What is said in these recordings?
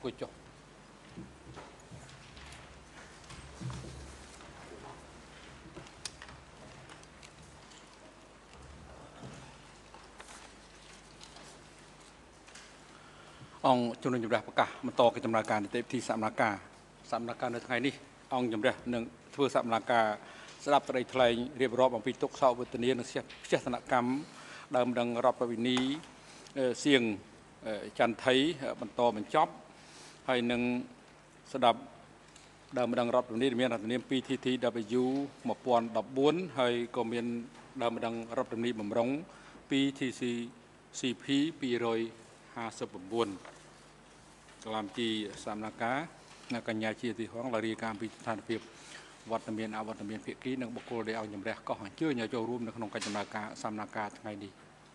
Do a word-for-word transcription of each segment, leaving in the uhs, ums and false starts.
អង្គុយចុះអង្គជំនុំជម្រះប្រកាសបន្តកិច្ចដំណើរការនីតិវិធីសកម្មភាពសកម្មភាពនៅថ្ងៃនេះអង្គជំរះនឹងធ្វើសកម្មភាពស្ដាប់ក្តីថ្លែងរៀបរាប់អំពីទុកសោកវេទនានិងផ្ទះសនកម្មដើមដឹងរដ្ឋប្រវិនីសៀងចន្ទថៃបន្តបញ្ចប់ហើយនឹងស្ដាប់ដើមដឹងរដ្ឋប្រវិនីមានរដ្ឋនាម ពី ធី ធី ដប៊្យូ một nghìn không trăm mười bốn ហើយក៏មានដើមដឹងរដ្ឋប្រវិនីបំរុង ពី ធី ស៊ី ซี พี ពីររយห้าสิบเก้าកលាមជីសកម្មភាពកញ្ញាជាទីហងរាយការណ៍ពីស្ថានភាពវត្តមានអវត្តមានភាគីនិងបុគ្គលដែលឲ្យជំរះកោះអញ្ជើញឲ្យចូលរួមនៅក្នុងកិច្ចដំណើរការសកម្មភាពថ្ងៃនេះ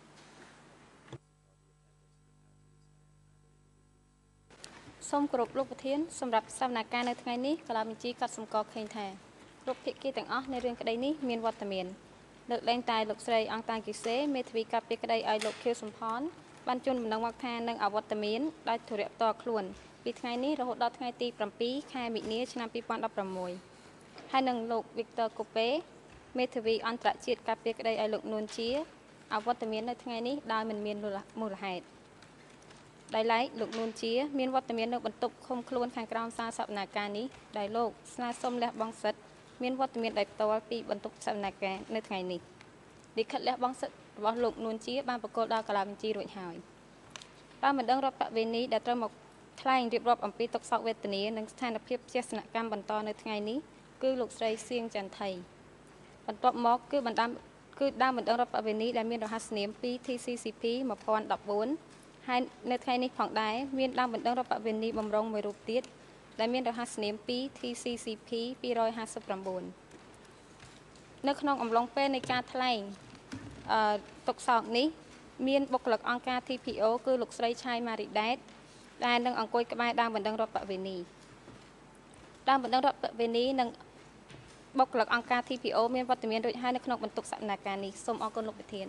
សូមគោរពលោកប្រធានសម្រាប់សកម្មភាពនៅថ្ងៃនេះកលាមជីក៏សម្គាល់ឃើញថាគ្រប់ភាគីទាំងអស់ในរឿងក្តីនេះមានវត្តមានលើកលែងតែលោកស្រីអង្គតាគីសេមេធាវីការពារក្តីឲ្យលោកខៀវសំផនបានជូនដំណឹងមកថានឹងអវត្តមានដោយធរៈផ្ទាល់ខ្លួនពីថ្ងៃនេះរហូតដល់ថ្ងៃទី7ខែមិនិនាឆ្នាំពីរពាន់ដប់ប្រាំមួយហើយនឹងលោក Victor Kope មេធាវីអន្តរជាតិការពារក្តីឲ្យលោកនួនជាអវត្តមាននៅថ្ងៃនេះដោយមិនមានមូលហេតុដោយឡែកលោកនួនជាមានវត្តមាននៅបន្ទប់ឃុំខ្លួនខាងក្រោមសាលសវនាការនេះដោយលោកស្នើសុំលះបង់សិទ្ធិមានវត្តមានដោយផ្ទាល់ពីបន្ទប់សវនាការនៅថ្ងៃនេះលិខិតលះបង់សិទ្ធិរបស់លោកនួនជាបានប្រកល់ដល់កាឡាបញ្ជីរួចហើយតាមបណ្ដឹងរដ្ឋបវេនីដែលត្រូវមកថ្លែងរៀបរាប់អំពីទុក្ខសោកវេទនានិងស្ថានភាពជាសនកម្មបន្តនៅថ្ងៃនេះគឺលោកស្រីសៀងចន្ទថៃបន្ទាប់មកគឺបណ្ដាំគឺដើមបណ្ដឹងរដ្ឋបវេនីដែលមានរហស្សនាម ពី ធី ស៊ី ស៊ី พี một nghìn không trăm mười bốn ហើយនៅថ្ងៃនេះផងដែរមានដើមបណ្ដឹងរដ្ឋបវេនីបំរុងមួយរូបទៀតដែលមានរហស្សនាម ពី ធី ស៊ី ស៊ី พี ពីររយห้าสิบเก้าនៅក្នុងអំឡុងពេលនៃការថ្លែងអឺទុកសោកនេះមានបុគ្គលិកអង្គការ ធី ភី អូ គឺលោកស្រីឆៃម៉ារីដែតដែលនឹងអង្គុយក្បែរដើមបណ្ដឹងរដ្ឋបវេនីដើមបណ្ដឹងរដ្ឋបវេនីនិងបុគ្គលិកអង្គការ ធី ភី អូ មានវត្តមានរួចហើយនៅក្នុងបន្ទុកសកម្មភាពនេះសូមអរគុណលោកប្រធាន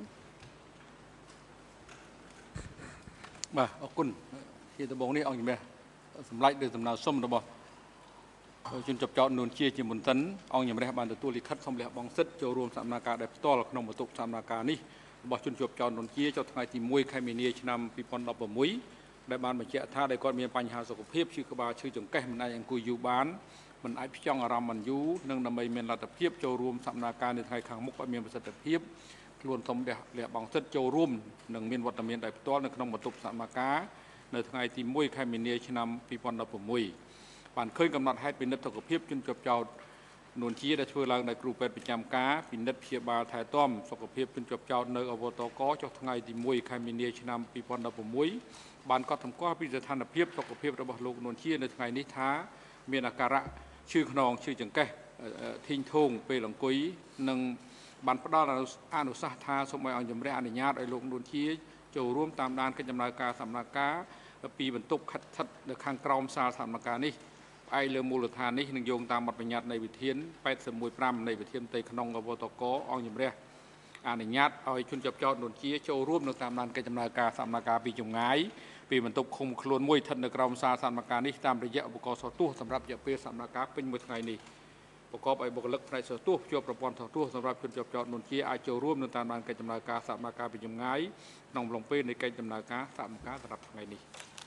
បាទអរគុណជាដំបូងនេះអង្គជំរះសម្រាប់ដោយដំណើរសុំរបស់ជនជាប់ចោតនួនជាជាមុនសិនអង្គជំរះបានទទួលលិខិតសំលះបង់សិទ្ធិចូលរួមសកម្មភាពដែលផ្ទាល់ក្នុងបន្ទុកសកម្មភាពនេះរបស់ជនជាប់ចោតនួនជាចុះថ្ងៃទីមួយខែមីនាឆ្នាំពីរពាន់ដប់ប្រាំមួយដែលបានបញ្ជាក់ថាដែលគាត់មានបញ្ហាសុខភាពឈឺក្បាលឈឺចង្កេះមិនអាចអង្គុយយូរបានមិនអាចផ្ចង់អារម្មណ៍បានយូរនិងដើម្បីមានលទ្ធភាពចូលរួមសកម្មភាពនៅថ្ងៃខាងមុខឲ្យមានប្រសិទ្ធភាពខ្លួនសូមលះលះបង់សិទ្ធិចូលរួមនិងមានវត្តមានដោយផ្ទាល់នៅក្នុងបន្ទប់សកម្មភាពនៅថ្ងៃទីមួយខែមីនាឆ្នាំពីរពាន់ដប់ប្រាំមួយបានឃើញកំណត់ហេតុពិនិត្យសុខភាពជនជាប់ចោតនួនជាដែលធ្វើឡើងដោយគ្រូពេទ្យប្រចាំការពិនិត្យព្យាបាលថែទាំសុខភាពជនជាប់ចោតនៅអវតកចុះថ្ងៃទីមួយខែមីនាឆ្នាំពីរពាន់ដប់ប្រាំមួយបានកត់សម្គាល់ពីស្ថានភាពសុខភាពរបស់លោកនួនជានៅថ្ងៃនេះថាមានអាការៈឈឺខ្នងឈឺចង្កេះធីងធងពេលអង្គុយនិងបានផ្ដល់អនុសាសន៍ថាសូមឲ្យអង្គជំរះអនុញ្ញាតឲ្យលោកនួនជាចូលរួមតាមដានកិច្ចដំណើរការសកម្មភាពពីបន្ទប់ខិតស្ថិតនៅខាងក្រោមសាលសកម្មភាពនេះផ្អែកលើមូលដ្ឋាននេះនឹងយោងតាមបទបញ្ញត្តិនៃវិធាន八十mộtប្រាំនៃវិធានផ្ទៃក្នុងអវតកអង្គជំរះអនុញ្ញាតឲ្យជនជាប់ចោតនួនជាចូលរួមនៅតាមដានកិច្ចដំណើរការសកម្មភាពពីចម្ងាយពីបន្ទប់ឃុំខ្លួនមួយស្ថិតនៅក្រោមសាលសកម្មភាពនេះតាមរយៈឧបករណ៍សោះទស្សន៍សម្រាប់រយៈពេលសកម្មភាពពេញមួយថ្ងៃនេះប្រកបឲ្យបុគ្គលិកផ្នែកសោះទស្សន៍ភ្ជាប់ប្រព័ន្ធសោះទស្សន៍សម្រាប់ជនជាប់ចោតនួនជាអាចចូលរួមនៅតាមដានកិច្ចដំណើរការសកម្មភាពពីចម្ងាយក្នុងអំឡុងពេលនៃកិច្ចដំណើរការសកម្មភាពសម្រាប់ថ្ងៃនេះ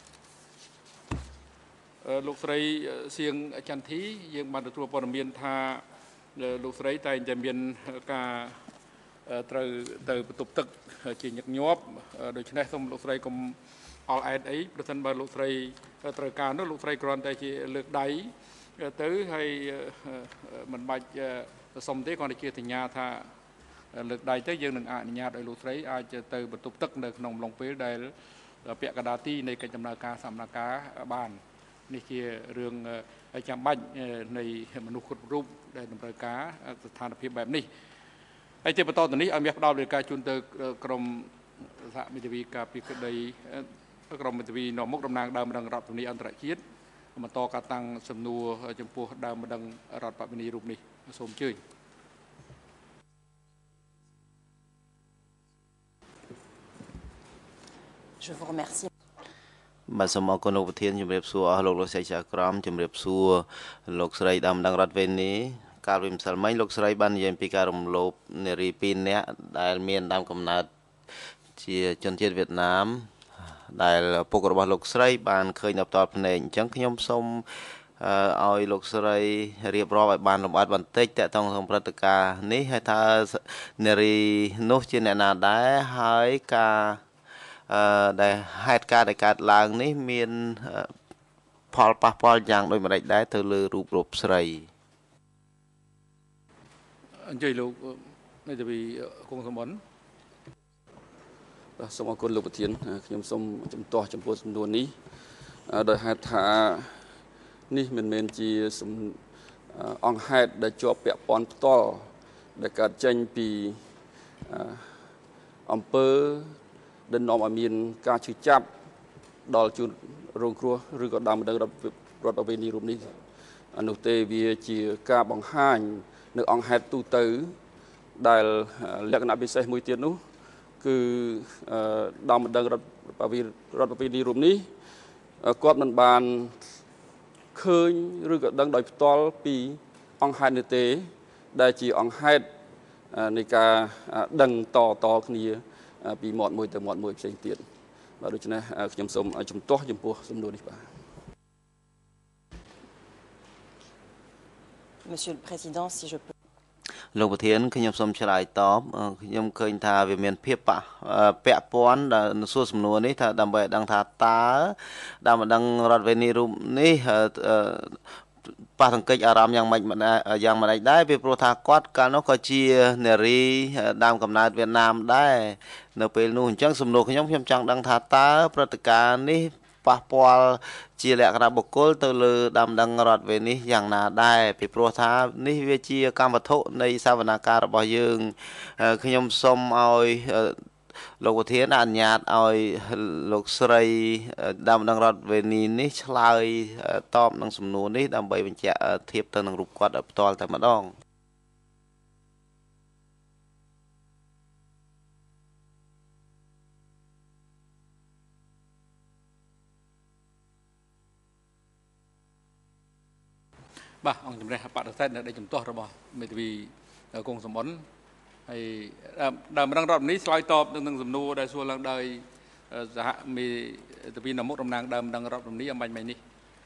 លោកស្រីសៀងចន្ទធីយើងបានទទួលព័ត៌មានថាលោកស្រីតែងតែមានការត្រូវទៅបន្ទប់ទឹកជាញឹកញាប់ដូច្នេះសូមលោកស្រីកុំអល់អែតអីប្រសិនបើលោកស្រីត្រូវការនោះលោកស្រីគ្រាន់តែជាលើកដៃទៅហើយមិនបាច់សុំទេគ្រាន់តែជាសញ្ញាថាលើកដៃទៅយើងនឹងអនុញ្ញាតឲ្យលោកស្រីអាចទៅបន្ទប់ទឹកនៅក្នុងអំឡុងពេលដែលពាក់កណ្ដាលទីនៃកិច្ចដំណើរការសកម្មភាពបាននេះជារឿងចាំបាច់នៃមនុស្សគ្រប់រូបដែលតម្រូវការស្ថានភាពបែបនេះហើយជាបន្តទៅនេះឲ្យមានផ្ដល់លើការជូនទៅក្រមសហមេធាវីការពីក្តីក្រមមេធាវីនាំមុខតំណាងដើមម្ដងរដ្ឋវិនីអន្តរជាតិបន្តការតាំងសំណួរចំពោះដើមម្ដងរដ្ឋវិនីរូបនេះសូមអញ្ជើញ Je vous remercie. បាទសូមអរគុណលោកប្រធានជំរាបសួរអស់លោកលោកស្រីចាក្រមជំរាបសួរលោកស្រីដើមដឹងរដ្ឋវេនីកាលពីម្សិលមិញលោកស្រីបាននិយាយពីការរំលោភនារីពីរនាក់ដែលមានដើមកំណើតជាជនជាតិវៀតណាមដែលពុករបស់លោកស្រីបានឃើញដល់ផ្ទាល់ភ្នែកអញ្ចឹងខ្ញុំសូមឲ្យលោកស្រីរៀបរាប់ឲ្យបានលម្អិតបន្តិចតកតងក្នុងព្រឹត្តិការណ៍នេះហើយថានារីនោះជាអ្នកណាដែរហើយការអឺដែលហេតុការណ៍ដែលកើតឡើងនេះមានផលប៉ះពាល់យ៉ាងដូចម្តេចដែរទៅលើរូបរូបស្រីអញ្ជើញលោកមេធាវីគង់សម្បត្តិបាទសូមអរគុណលោកប្រធានខ្ញុំសូមជំទាស់ចំពោះសំណួរនេះដោយហេតុថានេះមិនមែនជាអង្គហេតុដែលជាប់ពាក់ព័ន្ធផ្ទាល់ដែលកើតចេញពីអង្គើដែលនាំឲ្យមានការឈឺចាប់ដល់ជនរងគ្រោះឬក៏ដើមម្ដងរដ្ឋអវេនីរូបនេះនោះទេវាជាការបង្ហាញនៅអង្គហេតុទូទៅដែលលក្ខណៈពិសេសមួយទៀតនោះគឺដើមម្ដងរដ្ឋរដ្ឋអវេនីរូបនេះគាត់មិនបានឃើញឬក៏ដឹងដោយផ្ទាល់ពីអង្គហេតុនេះទេដែលជាអង្គហេតុនៃការដឹងតតគ្នាពីមាត់មួយទៅមាត់មួយផ្សេងទៀតបាទដូច្នេះខ្ញុំសូមជំទាស់ចំពោះសំណួរនេះបាទ Monsieur le Président, si je peux លោកប្រធានខ្ញុំសូមឆ្លើយតបខ្ញុំឃើញថាវាមានភាពប៉ះពាក់ព័ន្ធដែលសួរសំណួរនេះថាដើម្បីឲ្យដឹងថាតើដើមម្ដងរដ្ឋវេនីរូបនេះប៉ះទង្គិចអារម្មណ៍យ៉ាងម៉េចយ៉ាងម៉េចដែរពីព្រោះថាគាត់កាលនោះក៏ជានារីដើមកំណើតវៀតណាមដែរនៅពេលនោះអញ្ចឹងសំណួរខ្ញុំខ្ញុំចង់ដឹងថាតើព្រឹត្តិការណ៍នេះប៉ះពាល់ជាលក្ខណៈបុគ្គលទៅលើដើមដឹងរដ្ឋវេនេះយ៉ាងណាដែរពីព្រោះថានេះវាជាកម្មវត្ថុនៃសវនកម្មរបស់យើងខ្ញុំសូមឲ្យលោកប្រធានអនុញ្ញាតឲ្យលោកស្រីដើមដឹងរដ្ឋវេនីនេះឆ្លើយតបនឹងសំណួរនេះដើម្បីបញ្ជាក់ធៀបទៅនឹងរូបគាត់ឲ្យផ្ទាល់តែម្ដងបាទអង្គជំរះបដិសេធនៅដីជំទាស់របស់មេធាវីគង់សម្បត្តិហើយដើមរងរដ្ឋនេះឆ្លើយតបនឹងសំណួរដែលសួរឡើងដោយសហមេធាវីនមុខតំណាងដើមរងរដ្ឋនេះអំបញ្ញមិញនេះ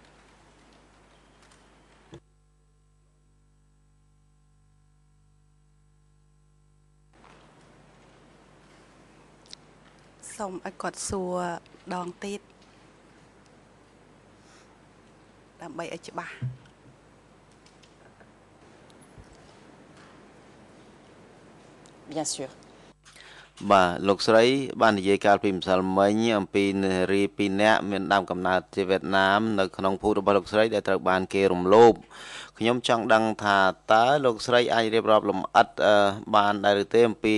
សូមឲ្យគាត់សួរដងទៀតដើម្បីឲ្យច្បាស់ bien sûr បាទលោកស្រីបាននិយាយកាលពីម្សិលមិញអំពីនារីពីរនាក់មានដើមកំណើតជាវៀតណាមនៅក្នុងភូមិរបស់លោកស្រីដែលត្រូវបានគេរំលោភខ្ញុំចង់ដឹងថាតើលោកស្រីអាចរៀបរាប់លម្អិតបានដែរឬទេអំពី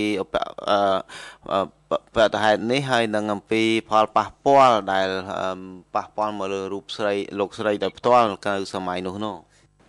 បទហេតុនេះហើយនឹងអំពីផលប៉ះពាល់ដែលប៉ះពាល់មកលើរូបស្រីលោកស្រីដោយផ្ទាល់នៅសម័យនោះនោះ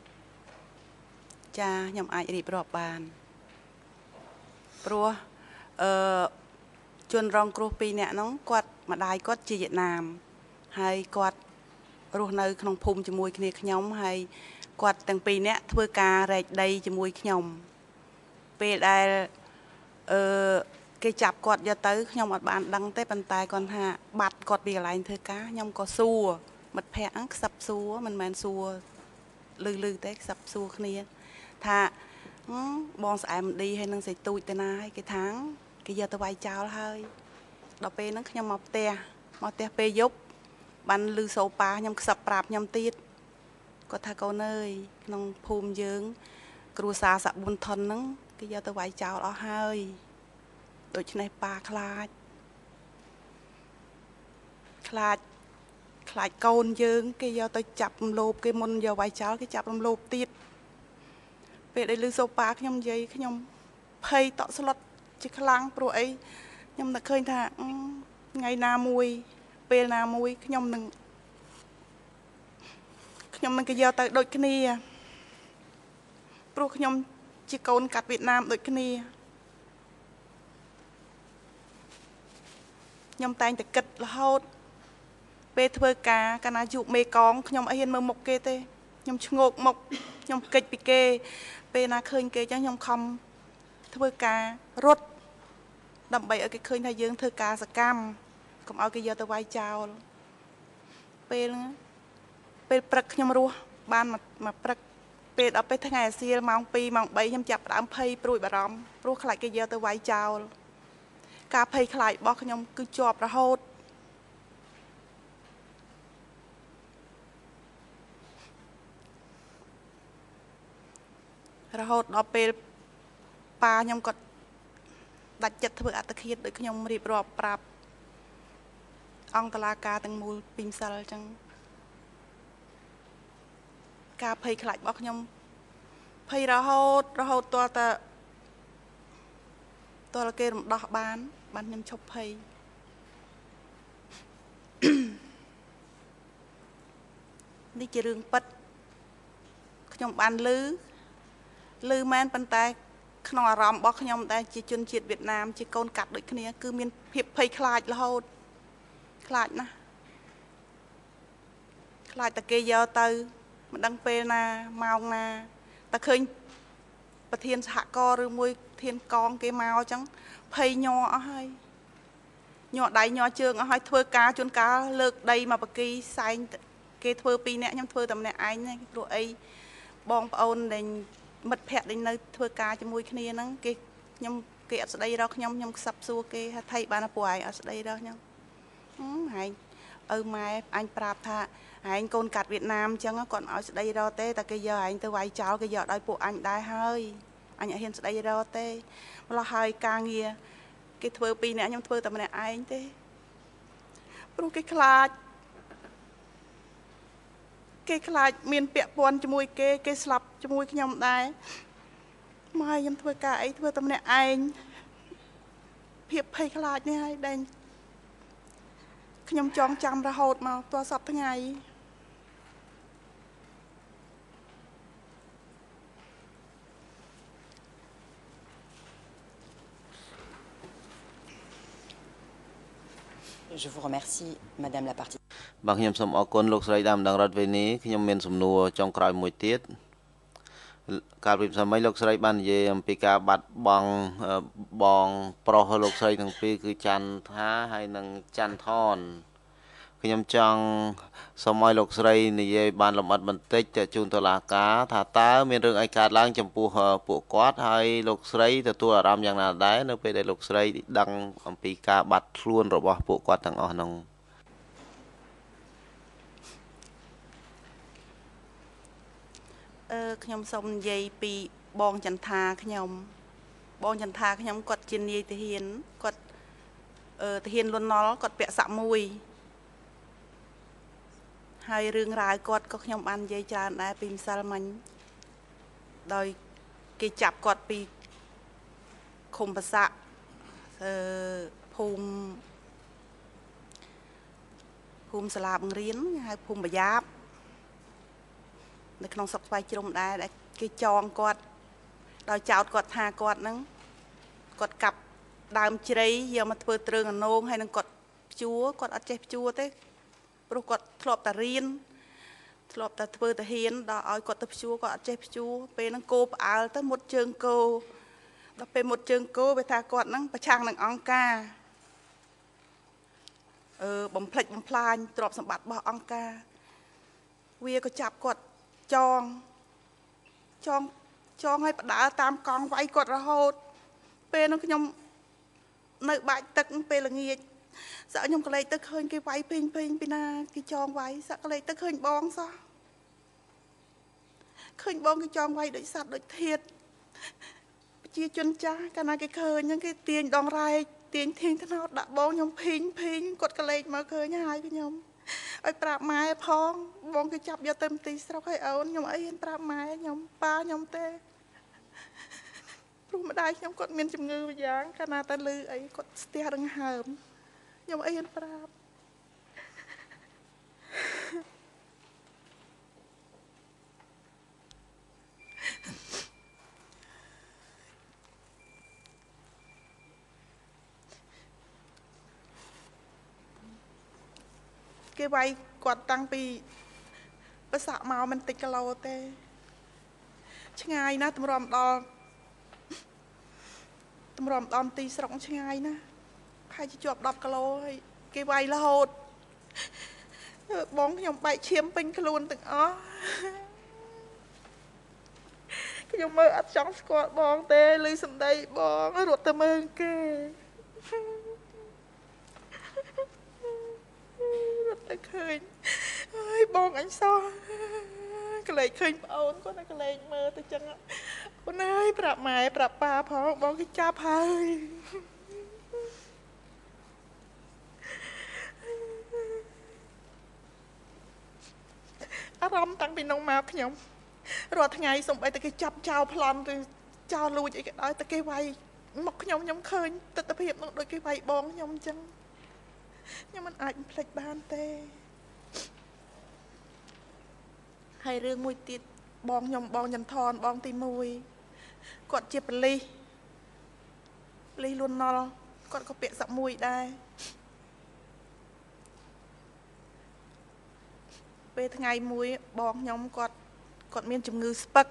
ចាខ្ញុំអាចរៀបរាប់បានព្រោះអឺជនរងគ្រោះពីរនាក់ហ្នឹងគាត់ម្ដាយគាត់ជាវៀតណាមហើយគាត់រស់នៅក្នុងភូមិជាមួយគ្នាខ្ញុំហើយគាត់ទាំងពីរនាក់ធ្វើការរែកដីជាមួយខ្ញុំពេលដែលអឺគេចាប់គាត់យកទៅខ្ញុំអត់បានដឹងទេប៉ុន្តែគាត់ថាបាត់គាត់ពីកន្លែងធ្វើការខ្ញុំក៏សួរមិត្តភ័ក្ដិហ្នឹងខ្សឹបសួរមិនមែនសួរលឺលឺទេខ្សឹបសួរគ្នាថាបងស្អែមឌីហើយនឹងសេទូចទៅណាហើយគេថាគេយកទៅវាយចោលហើយដល់ពេលហ្នឹងខ្ញុំមកផ្ទះមកផ្ទះពេលយប់បានលឺសូប៉ាខ្ញុំខ្សឹបប្រាប់ខ្ញុំទៀតគាត់ថាកូនអើយក្នុងភូមិយើងគ្រួសារសាក់ប៊ុនថុនហ្នឹងគេយកទៅវាយចោលអស់ហើយដូច្នេះប៉ាខ្លាចខ្លាចខ្លាចកូនយើងគេយកទៅចាប់រំលោភគេមុនយកវាយចោលគេចាប់រំលោភទៀតពេលដែលលឺសូប៉ាខ្ញុំនិយាយខ្ញុំភ័យតក់ស្លុតជាខ្លាំងព្រោះអីខ្ញុំនឹកឃើញថាថ្ងៃណាមួយពេលណាមួយខ្ញុំនឹងខ្ញុំនឹងគេយកទៅដូចគ្នាព្រោះខ្ញុំជាកូនកាត់វៀតណាមដូចគ្នាខ្ញុំតែងតែគិតរហូតពេលធ្វើការកាលណាជួបមេកងខ្ញុំអីហ៊ានមើលមុខគេទេខ្ញុំឆ្ងោកមុខខ្ញុំកិច្ចពីគេពេលណាឃើញគេចឹងខ្ញុំខំធ្វើការរត់ដើម្បីឲ្យគេឃើញថាយើងធ្វើការសកម្មកុំឲ្យគេយកទៅវាយចោលពេលហ្នឹងពេលព្រឹកខ្ញុំរស់បានមកព្រឹកពេលដល់ពេលថ្ងៃអាសៀលម៉ោងពីរម៉ោងបីខ្ញុំចាប់ផ្ដើមភ័យព្រួយបារម្ភព្រោះខ្លាចគេយកទៅវាយចោលការភ័យខ្លាចរបស់ខ្ញុំគឺជាប់រហូតរហូតដល់ពេលប៉ាខ្ញុំគាត់ដាច់ចិត្តធ្វើអត្តឃាតដោយខ្ញុំរៀបរាប់ប្រាប់អង្គតុលាការទាំងមូលពីម្សិលអញ្ចឹងការភ័យខ្លាចរបស់ខ្ញុំភ័យរហូតរហូតទាល់តែទាល់គេរំដោះបានបានខ្ញុំឈប់ភ័យនេះជារឿងពិតខ្ញុំបានឮឮមែនប៉ុន្តែក្នុងអារម្មណ៍របស់ខ្ញុំដែលជាជនជាតិវៀតណាមជាកូនកាត់ដូចគ្នាគឺមានភាពភ័យខ្លាចរហូតខ្លាចណាស់ខ្លាចតែគេយកទៅមិនដឹងពេលណាម៉ោងណាតែឃើញប្រធានសហគមន៍ឬមួយធានកងគេមកអញ្ចឹងភ័យញ័រអស់ហើយញ័រដៃញ័រជើងអស់ហើយធ្វើការជួនកាលលើកដីមកបកីសែងគេធ្វើពីរនាក់ខ្ញុំធ្វើតែម្នាក់ឯងទេព្រោះអីបងប្អូនដែលមិត្តភ័ក្តិដែលនៅធ្វើការជាមួយគ្នាហ្នឹងគេខ្ញុំគេអត់ស្ដីរកខ្ញុំខ្ញុំខ្សឹបសួរគេថាថៃបានពួកឯងអត់ស្ដីរកខ្ញុំហែងឪម៉ែអញប្រាប់ថាហែងកូនកាត់វៀតណាមអញ្ចឹងគាត់ឲ្យស្ដីរកទេតែគេយកហែងទៅវាយចោលគេយកដោយពួកអញដែរហើយអញអត់ហ៊ានស្ដីរកទេម្ល៉េះហើយការងារគេធ្វើពីរនាក់ខ្ញុំធ្វើតែម្នាក់ឯងទេព្រោះគេខ្លាចគេខ្លាចមានពាក់ព័ន្ធជាមួយគេគេស្លាប់ជាមួយខ្ញុំដែរមកឲ្យខ្ញុំធ្វើការអីធ្វើតែម្នាក់ឯងភាពភ័យខ្លាចនេះហើយដែលខ្ញុំចងចាំរហូតមកទល់សប្តាហ៍ថ្ងៃ Je vous remercie, Madame la partie. បាទខ្ញុំសូមអរគុណលោកស្រីដើមដងរដ្ឋវេនីខ្ញុំមានសំណួរចុងក្រោយមួយទៀតកាលពីសម័យលោកស្រីបាននិយាយអំពីការបាត់បង់បងប្រុសលោកស្រីទាំងពីរគឺច័ន្ទថាហើយនិងច័ន្ទថនខ្ញុំចង់សូមឲ្យលោកស្រីនិយាយបានលម្អិតបន្តិចទៅជូនតុលាការថាតើមានរឿងអីកើតឡើងចំពោះពួកគាត់ហើយលោកស្រីទទួលអារម្មណ៍យ៉ាងណាដែរនៅពេលដែលលោកស្រីដឹងអំពីការបាត់ខ្លួនរបស់ពួកគាត់ទាំងអស់នោះអឺខ្ញុំសូមនិយាយពីបងចន្ទថាខ្ញុំបងចន្ទថាខ្ញុំគាត់ជានាយទាហានគាត់អឺទាហានលន់ណល់គាត់ពាក់សាក់មួយហើយរឿងរ៉ាវគាត់ក៏ខ្ញុំបាននិយាយច្រើនដែរពីម្សិលមិញដោយគេចាប់គាត់ពីឃុំប្រសាក់អឺភូមិភូមិសាលាបង្រៀនហៅភូមិប្រយ៉ាបនៅក្នុងស្រុកស្វាយជ្រុំដែរដែលគេចងគាត់ដោយចោទគាត់ថាគាត់ហ្នឹងគាត់កាប់ដើមជ្រៃយកមកធ្វើទ្រើងអនងហើយនឹងគាត់ព្យួរគាត់អត់ចេះព្យួរទេព្រោះគាត់ធ្លាប់តែរៀនធ្លាប់តែធ្វើតាហ៊ានដល់ឲ្យគាត់ទៅព្យួរគាត់អត់ចេះព្យួរពេលហ្នឹងគោផ្អើលទៅមុតជើងគោដល់ពេលមុតជើងគោវាថាគាត់ហ្នឹងប្រឆាំងនឹងអង្គការអឺបំផ្លិចបំផ្លាញទ្រព្យសម្បត្តិរបស់អង្គការវាក៏ចាប់គាត់ចងចងចងឲ្យបដើតាមកង់វាយគាត់រហូតពេលនោះខ្ញុំនៅបាច់ទឹកពេលល្ងាចសឹកខ្ញុំក៏លេចទៅឃើញគេវាយពេញពេញពីណាគេចងវាយសឹកក៏លេចទៅឃើញបងសោះឃើញបងគេចងវាយដូចសត្វដូចធាតជាជនចាស់កាលណាគេឃើញហ្នឹងគេទាញដងរែកទាញធាងថ្នោតដាក់បងខ្ញុំភីងភីងគាត់ក៏លេចមកឃើញហើយខ្ញុំឲ្យប្រាប់ម៉ែផងបងគេចាប់យកទៅមន្ទីរស្រុកឲ្យអូនខ្ញុំអីហ៊ានប្រាប់ម៉ែខ្ញុំប៉ាខ្ញុំទេព្រោះម្ដាយខ្ញុំគាត់មានជំងឺម្យ៉ាងកាលណាតែលឺអីគាត់ស្ទះដង្ហើមខ្ញុំអីហ៊ានប្រាប់គេវាយគាត់តាំងពីប្រសាក់មកមិនតិចគីឡូទេឆ្ងាយណាស់តម្រាំដល់តម្រាំដល់ទីស្រុកឆ្ងាយណាស់ហើយជាប់ដប់គីឡូហើយគេវាយរហូតបងខ្ញុំបែកឈាមពេញខ្លួនទាំងអស់ខ្ញុំមើលអត់ចង់ស្គាល់បងទេឮសំដីបងរត់ទៅមើលគេរត់ទៅឃើញអើយបងអញសោះកលែងឃើញប្អូនគាត់តែកលែងមើលទៅចឹងអូនអើយប្រាប់ម៉ែប្រាប់ប៉ាផងបងគេចាប់ហើយអារម្មណ៍តាំងពីនំមកខ្ញុំរាល់ថ្ងៃសូម្បីតែគេចាប់ចោលប្លន់ឬចោលលួចអីក៏ដោយតែគេវាយមកខ្ញុំខ្ញុំឃើញទស្សនភាពនោះដូចគេវាយបងខ្ញុំអញ្ចឹងខ្ញុំមិនអាចភ្លេចបានទេហើយរឿងមួយទៀតបងខ្ញុំបងចន្ទថនបងទីមួយគាត់ជាប៉ូលីសប៉ូលីសលួនណុលគាត់ក៏ពាក់សាក់មួយដែរពេលថ្ងៃមួយបងខ្ញុំគាត់គាត់មានជំងឺស្ពឹក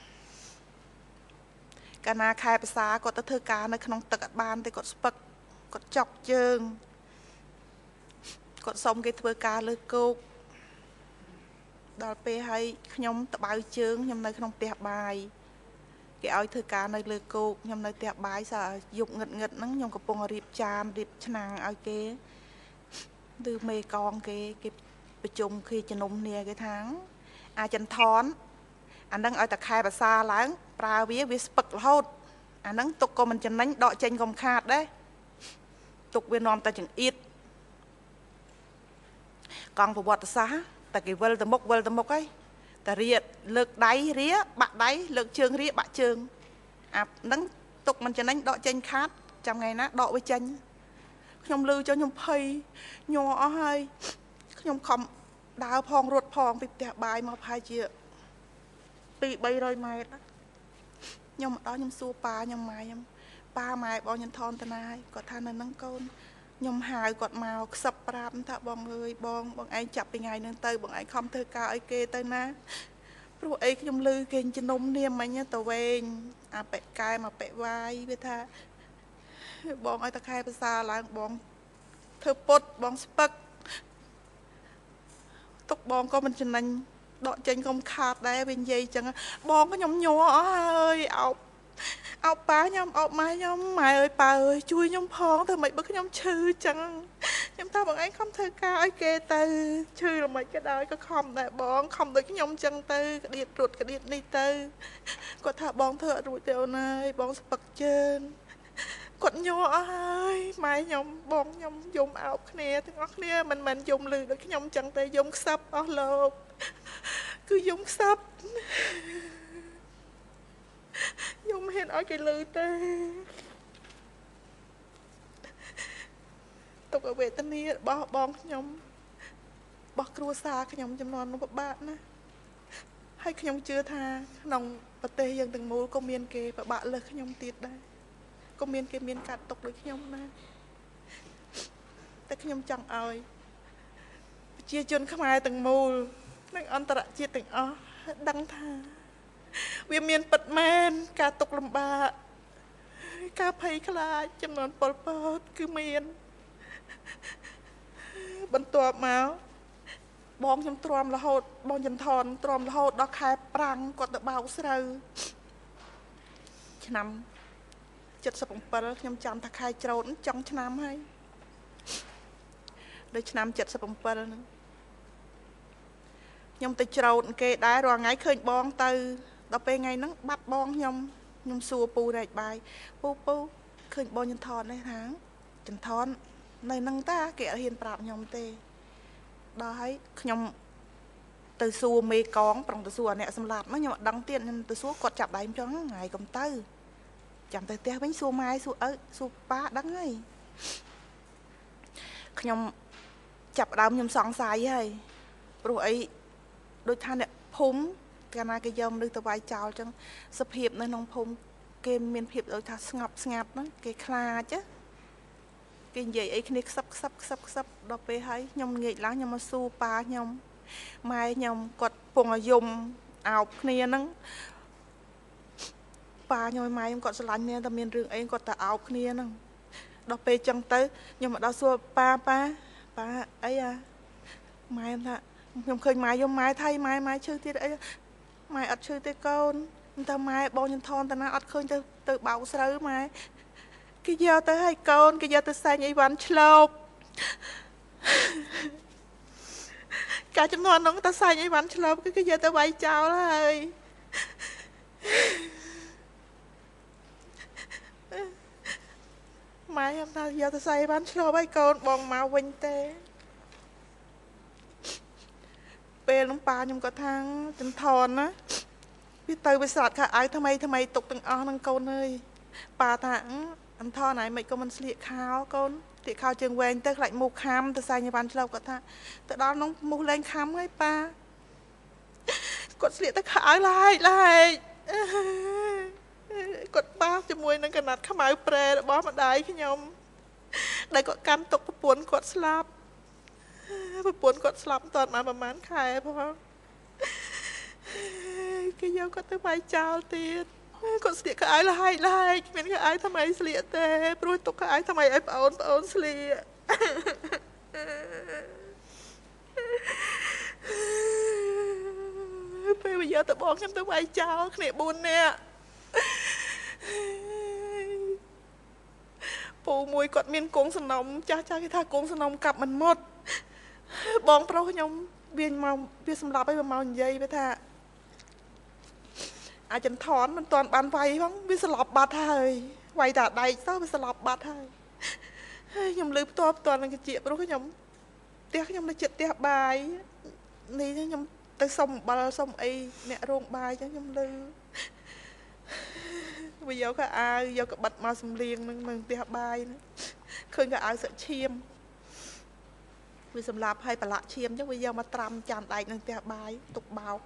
កាលណាខែភាសាគាត់ទៅធ្វើការនៅក្នុងទឹកអត់បានទេគាត់ស្ពឹកគាត់ចុកជើងគាត់សុំគេធ្វើការលើគោកដល់ពេលឲ្យខ្ញុំតបៅជើងខ្ញុំនៅក្នុងផ្ទះបាយគេឲ្យធ្វើការនៅលើគោកខ្ញុំនៅផ្ទះបាយសើយប់ងឹតងឹតហ្នឹងខ្ញុំកំពុងរៀបចានរៀបឆ្នាំងឲ្យគេឬមេកងគេគេប្រជុំគេជំនុំគ្នាគេថាអាចន្ទថនអានឹងឲ្យតែខែភាសាឡើងប្រើវាវាស្ពឹករហូតអានឹងទុកក៏មិនចំណេញដកចេញក៏មិនខាតដែរទុកវានាំតែចង្អៀតកង់ប្រវត្តិសាស្ត្រតែគេវិលទៅមុខវិលទៅមុខហើយតែរៀលើកដៃរៀបាក់ដៃលើកជើងរៀបាក់ជើងអានឹងទុកមិនចំណេញដកចេញខាតចាំថ្ងៃណាដកវាចេញខ្ញុំលឺចុះខ្ញុំភ័យញ័រអស់ហើយខ្ញុំខំដើរផងរត់ផងពីផ្ទះបាយមកប្រហែលជាពីរបីរយម៉ែត្រខ្ញុំមកដល់ខ្ញុំសួរប៉ាខ្ញុំម៉ែខ្ញុំប៉ាម៉ែបងខ្ញុំថនតាណាហើយគាត់ថានៅហ្នឹងកូនខ្ញុំហៅគាត់មកខ្សឹបប្រាប់ថាបងអើយបងបងឯងចាប់ពីថ្ងៃហ្នឹងទៅបងឯងខំធ្វើការឲ្យគេទៅណាព្រោះអីខ្ញុំលឺគេជំនុំនាមមិញទៅវែងអាប៉ែកែមកប៉ែវាយវាថាបងឲ្យតែខែភាសាឡើងបងធ្វើពុតបងស្ពឹកទុកបងក៏មិនចំណេញដកចេញកុំខាតដែរវានិយាយចឹងបងខ្ញុំញ័រអស់ហើយអោបអោបប៉ាខ្ញុំអោបម៉ែខ្ញុំម៉ែអើយប៉ាអើយជួយខ្ញុំផងធ្វើម៉េចបើខ្ញុំឈឺចឹងខ្ញុំថាបងឯងខំធ្វើការឲ្យគេទៅឈឺល្មិចក៏ដោយក៏ខំដែរបងខំដូចខ្ញុំចឹងទៅក្តៀតរត់ក្តៀតនេះទៅគាត់ថាបងធ្វើអត់រួចទេអូនអើយបងស្ពឹកជើងគាត់ញ័រអស់ហើយម៉ែខ្ញុំបងខ្ញុំយំអោបគ្នាទាំងអស់គ្នាមិនមែនយំលឺដូចខ្ញុំចឹងទេយំខ្សឹបអស់លោកគឺយំខ្សឹបយំហ៊ានឲ្យគេលឺទេទុកអវេទនារបស់បងខ្ញុំរបស់គ្រួសារខ្ញុំចំនួននោះពិបាកណាស់ហើយខ្ញុំជឿថាក្នុងប្រទេសយើងទាំងមូលក៏មានគេពិបាកលើសខ្ញុំទៀតដែរក៏មានគេមានកាត់ទុកដូចខ្ញុំណាតែខ្ញុំចង់ឲ្យប្រជាជនខ្មែរទាំងមូលនិងអន្តរជាតិទាំងអស់ដឹងថាវាមានពិតមែនការទុកលំបាកការភ័យខ្លាចចំនួនប៉ុលពតគឺមានបន្ទាប់មកបងខ្ញុំទ្រាំរហូតបងចន្ទថនទ្រាំរហូតដល់ខែប្រាំងគាត់ទៅបោកស្រូវឆ្នាំเจ็ดสิบเจ็ดខ្ញុំចាំថាខែច្រូតចុងឆ្នាំហើយដល់ឆ្នាំเจ็ดสิบเจ็ดហ្នឹងខ្ញុំទៅច្រូតគេដែររាល់ថ្ងៃឃើញបងទៅដល់ពេលថ្ងៃហ្នឹងបាត់បងខ្ញុំខ្ញុំសួរពូរែកបាយពូពូឃើញបងចន្ទថននេះថាចន្ទថននៅហ្នឹងតាគេអត់ហ៊ានប្រាប់ខ្ញុំទេដល់ហើយខ្ញុំទៅសួរមេកងប្រងទៅសួរអ្នកសម្លាប់ហ្នឹងខ្ញុំអត់ដឹងទៀតខ្ញុំទៅសួរគាត់ចាប់ដៃខ្ញុំចឹងហើយកុំទៅចាំទៅផ្ទះវិញសួរម៉ែសួរឪសួរប៉ាដឹងហើយខ្ញុំចាប់ដើមខ្ញុំសង្ស័យហើយព្រោះអីដូចថាអ្នកភូមិកាលណាគេយកមនុស្សទៅវាយចោលចឹងសភាពនៅក្នុងភូមិគេមានភាពដូចថាស្ងប់ស្ងាត់ហ្នឹងគេខ្លាចគេនិយាយអីគ្នាខ្សឹបខ្សឹបខ្សឹបខ្សឹបដល់ពេលហើយខ្ញុំងាកឡើងខ្ញុំមកសួរប៉ាខ្ញុំម៉ែខ្ញុំគាត់ពងឲ្យយំអោបគ្នាហ្នឹងប៉ាខ្ញុំម៉ែខ្ញុំគាត់ស្រឡាញ់គ្នាតែមានរឿងអីគាត់តែអោបគ្នាហ្នឹងដល់ពេលចឹងទៅខ្ញុំមកដល់សួរប៉ាប៉ាប៉ាអីអាម៉ែថាខ្ញុំឃើញម៉ែយំម៉ែថៃម៉ែម៉ែឈឺទៀតអីម៉ែអត់ឈឺទេកូនតែម៉ែបងខ្ញុំថនតាណាអត់ឃើញទៅទៅបោកស្រូវម៉ែគេយកទៅឲ្យកូនគេយកទៅសែងអីវ៉ាន់ឆ្លូបការចំនួននោះទៅសែងអីវ៉ាន់ឆ្លូបគឺគេយកទៅវាយចោលហើយម៉ែខ្ញុំថាយកទៅសែងអីវ៉ាន់ឆ្លូបឲ្យកូនបងមកវិញទេពេលនោះប៉ាខ្ញុំក៏ថាចំថនណាវាទៅវាស្រត់ខោអាវថ្មីថ្មីទុកទាំងអស់ហ្នឹងកូនអើយប៉ាថាអន្ថនហើយមិនក៏មិនស្លៀកខោកូនស្លៀកខោជើងវែងទៅខ្លាច់មូសខាំទៅសែងអីវ៉ាន់ឆ្លូបគាត់ថាទៅដល់នោះមូសលែងខាំហើយប៉ាគាត់ស្លៀកទៅខោអាវឡែកឡែកគាត់ប៉ាជាមួយនឹងកណាត់ខ្មៅប្រែរបស់ម្ដាយខ្ញុំដែលគាត់កាន់ទុកប្រពន្ធគាត់ស្លាប់ប្រពន្ធគាត់ស្លាប់មិនតាន់បានប្រហែលខែផងគេយកគាត់ទៅវាយចោលទៀតគាត់ស្លៀកខោអាវលហែកលហែកគ្មានខោអាវថ្មីស្លៀកទេព្រោះទុកខោអាវថ្មីឲ្យប្អូនប្អូនស្លៀកពេលវាយកទៅបងខ្ញុំទៅវាយចោលគ្នាបួននាក់ពូមួយគាត់មានគង់សំណុំចាស់ចាស់គេថាគង់សំណុំកាប់មិនមុតបងប្រុសខ្ញុំវាមកវាសម្លាប់ឲ្យវាមកនិយាយវាថាអាចន្ទថនមិនទាន់បានវាយផងវាស្លាប់បាត់ហើយវាយតាដែកទៅវាស្លាប់បាត់ហើយខ្ញុំលើផ្ទាល់ផ្ទាល់នឹងជាព្រោះខ្ញុំផ្ទះខ្ញុំនៅចិត្តផ្ទះបាយនេះខ្ញុំទៅសុំអំបិលសុំអីអ្នករោងបាយចឹងខ្ញុំលើវាយកកៅអាវយកកបិតមកសំលៀងនឹងនៅផ្ទះបាយឃើញកៅអាវសឹកឈាមវាសម្លាប់ឲ្យប្រឡាក់ឈាមចឹងវាយកមកត្រាំចាំដែកនឹងផ្ទះបាយទុកបោក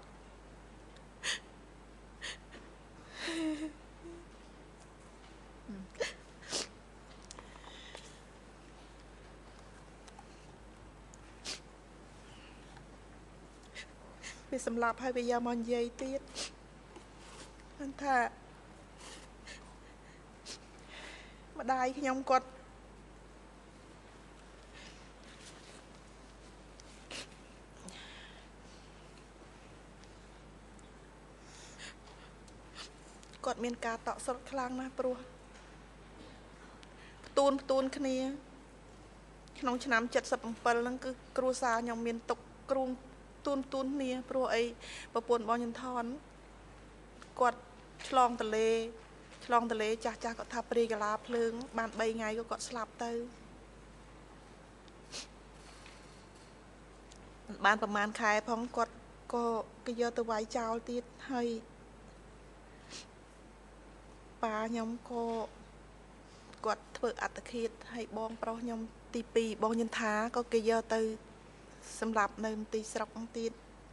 វាសម្លាប់ឲ្យវាយកមកនិយាយទៀតហ្នឹងថាម្ដាយខ្ញុំគាត់គាត់មានការតក់ស្លុតខ្លាំងណាស់ព្រោះផ្ទួនផ្ទួនគ្នាក្នុងឆ្នាំเจ็ดสิบเจ็ดហ្នឹងគឺគ្រួសារខ្ញុំមានទុកគ្រូទួនទួនគ្នាព្រោះអីប្រពន្ធបងខ្ញុំថនគាត់ឆ្លងទលេឆ្លងទលេចាស់ចាស់គាត់ថាព្រាយកាឡាភ្លើងបានបីថ្ងៃក៏គាត់ស្លាប់ទៅបានប្រហែលខែផងគាត់ក៏គេយកទៅវាយចោលទៀតហើយប៉ាខ្ញុំក៏គាត់ធ្វើអត្តឃាតហើយបងប្រុសខ្ញុំទីពីរបងញិនថាក៏គេយកទៅសម្រាប់នៅទីស្រុកទៀត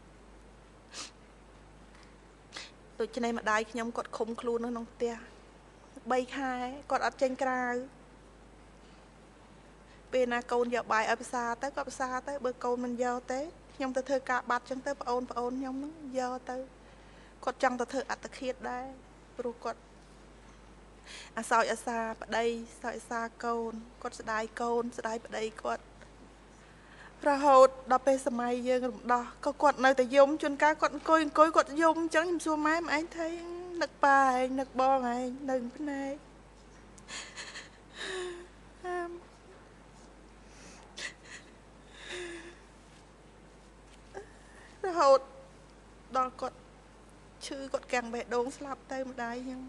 ដូច្នេះម្ដាយខ្ញុំគាត់ឃុំខ្លួននៅក្នុងផ្ទះបីខែគាត់អត់ចេញក្រៅពេលណាកូនយកបាយឲ្យភាសាទៅគាត់ភាសាទៅបើកូនមិនយកទេខ្ញុំទៅធ្វើការបាត់ចឹងទៅប្អូនប្អូនខ្ញុំហ្នឹងយកទៅគាត់ចង់ទៅធ្វើអត្តឃាតដែរព្រោះគាត់អាសោចអាសាប្តីសោចអាសាកូនគាត់ស្ដាយកូនស្ដាយប្តីគាត់រហូតដល់ពេលសម័យយើងរំដោះក៏គាត់នៅតែយំជួនកាលគាត់អង្គុយអង្គុយគាត់យំអញ្ចឹងខ្ញុំសួរម៉ែម៉ែឯងថានឹកប៉ាឯងនឹកបងឯងនៅភ្នែករហូតដល់គាត់ឈឺគាត់កាំងបេះដូងស្លាប់ទៅម្ដាយខ្ញុំ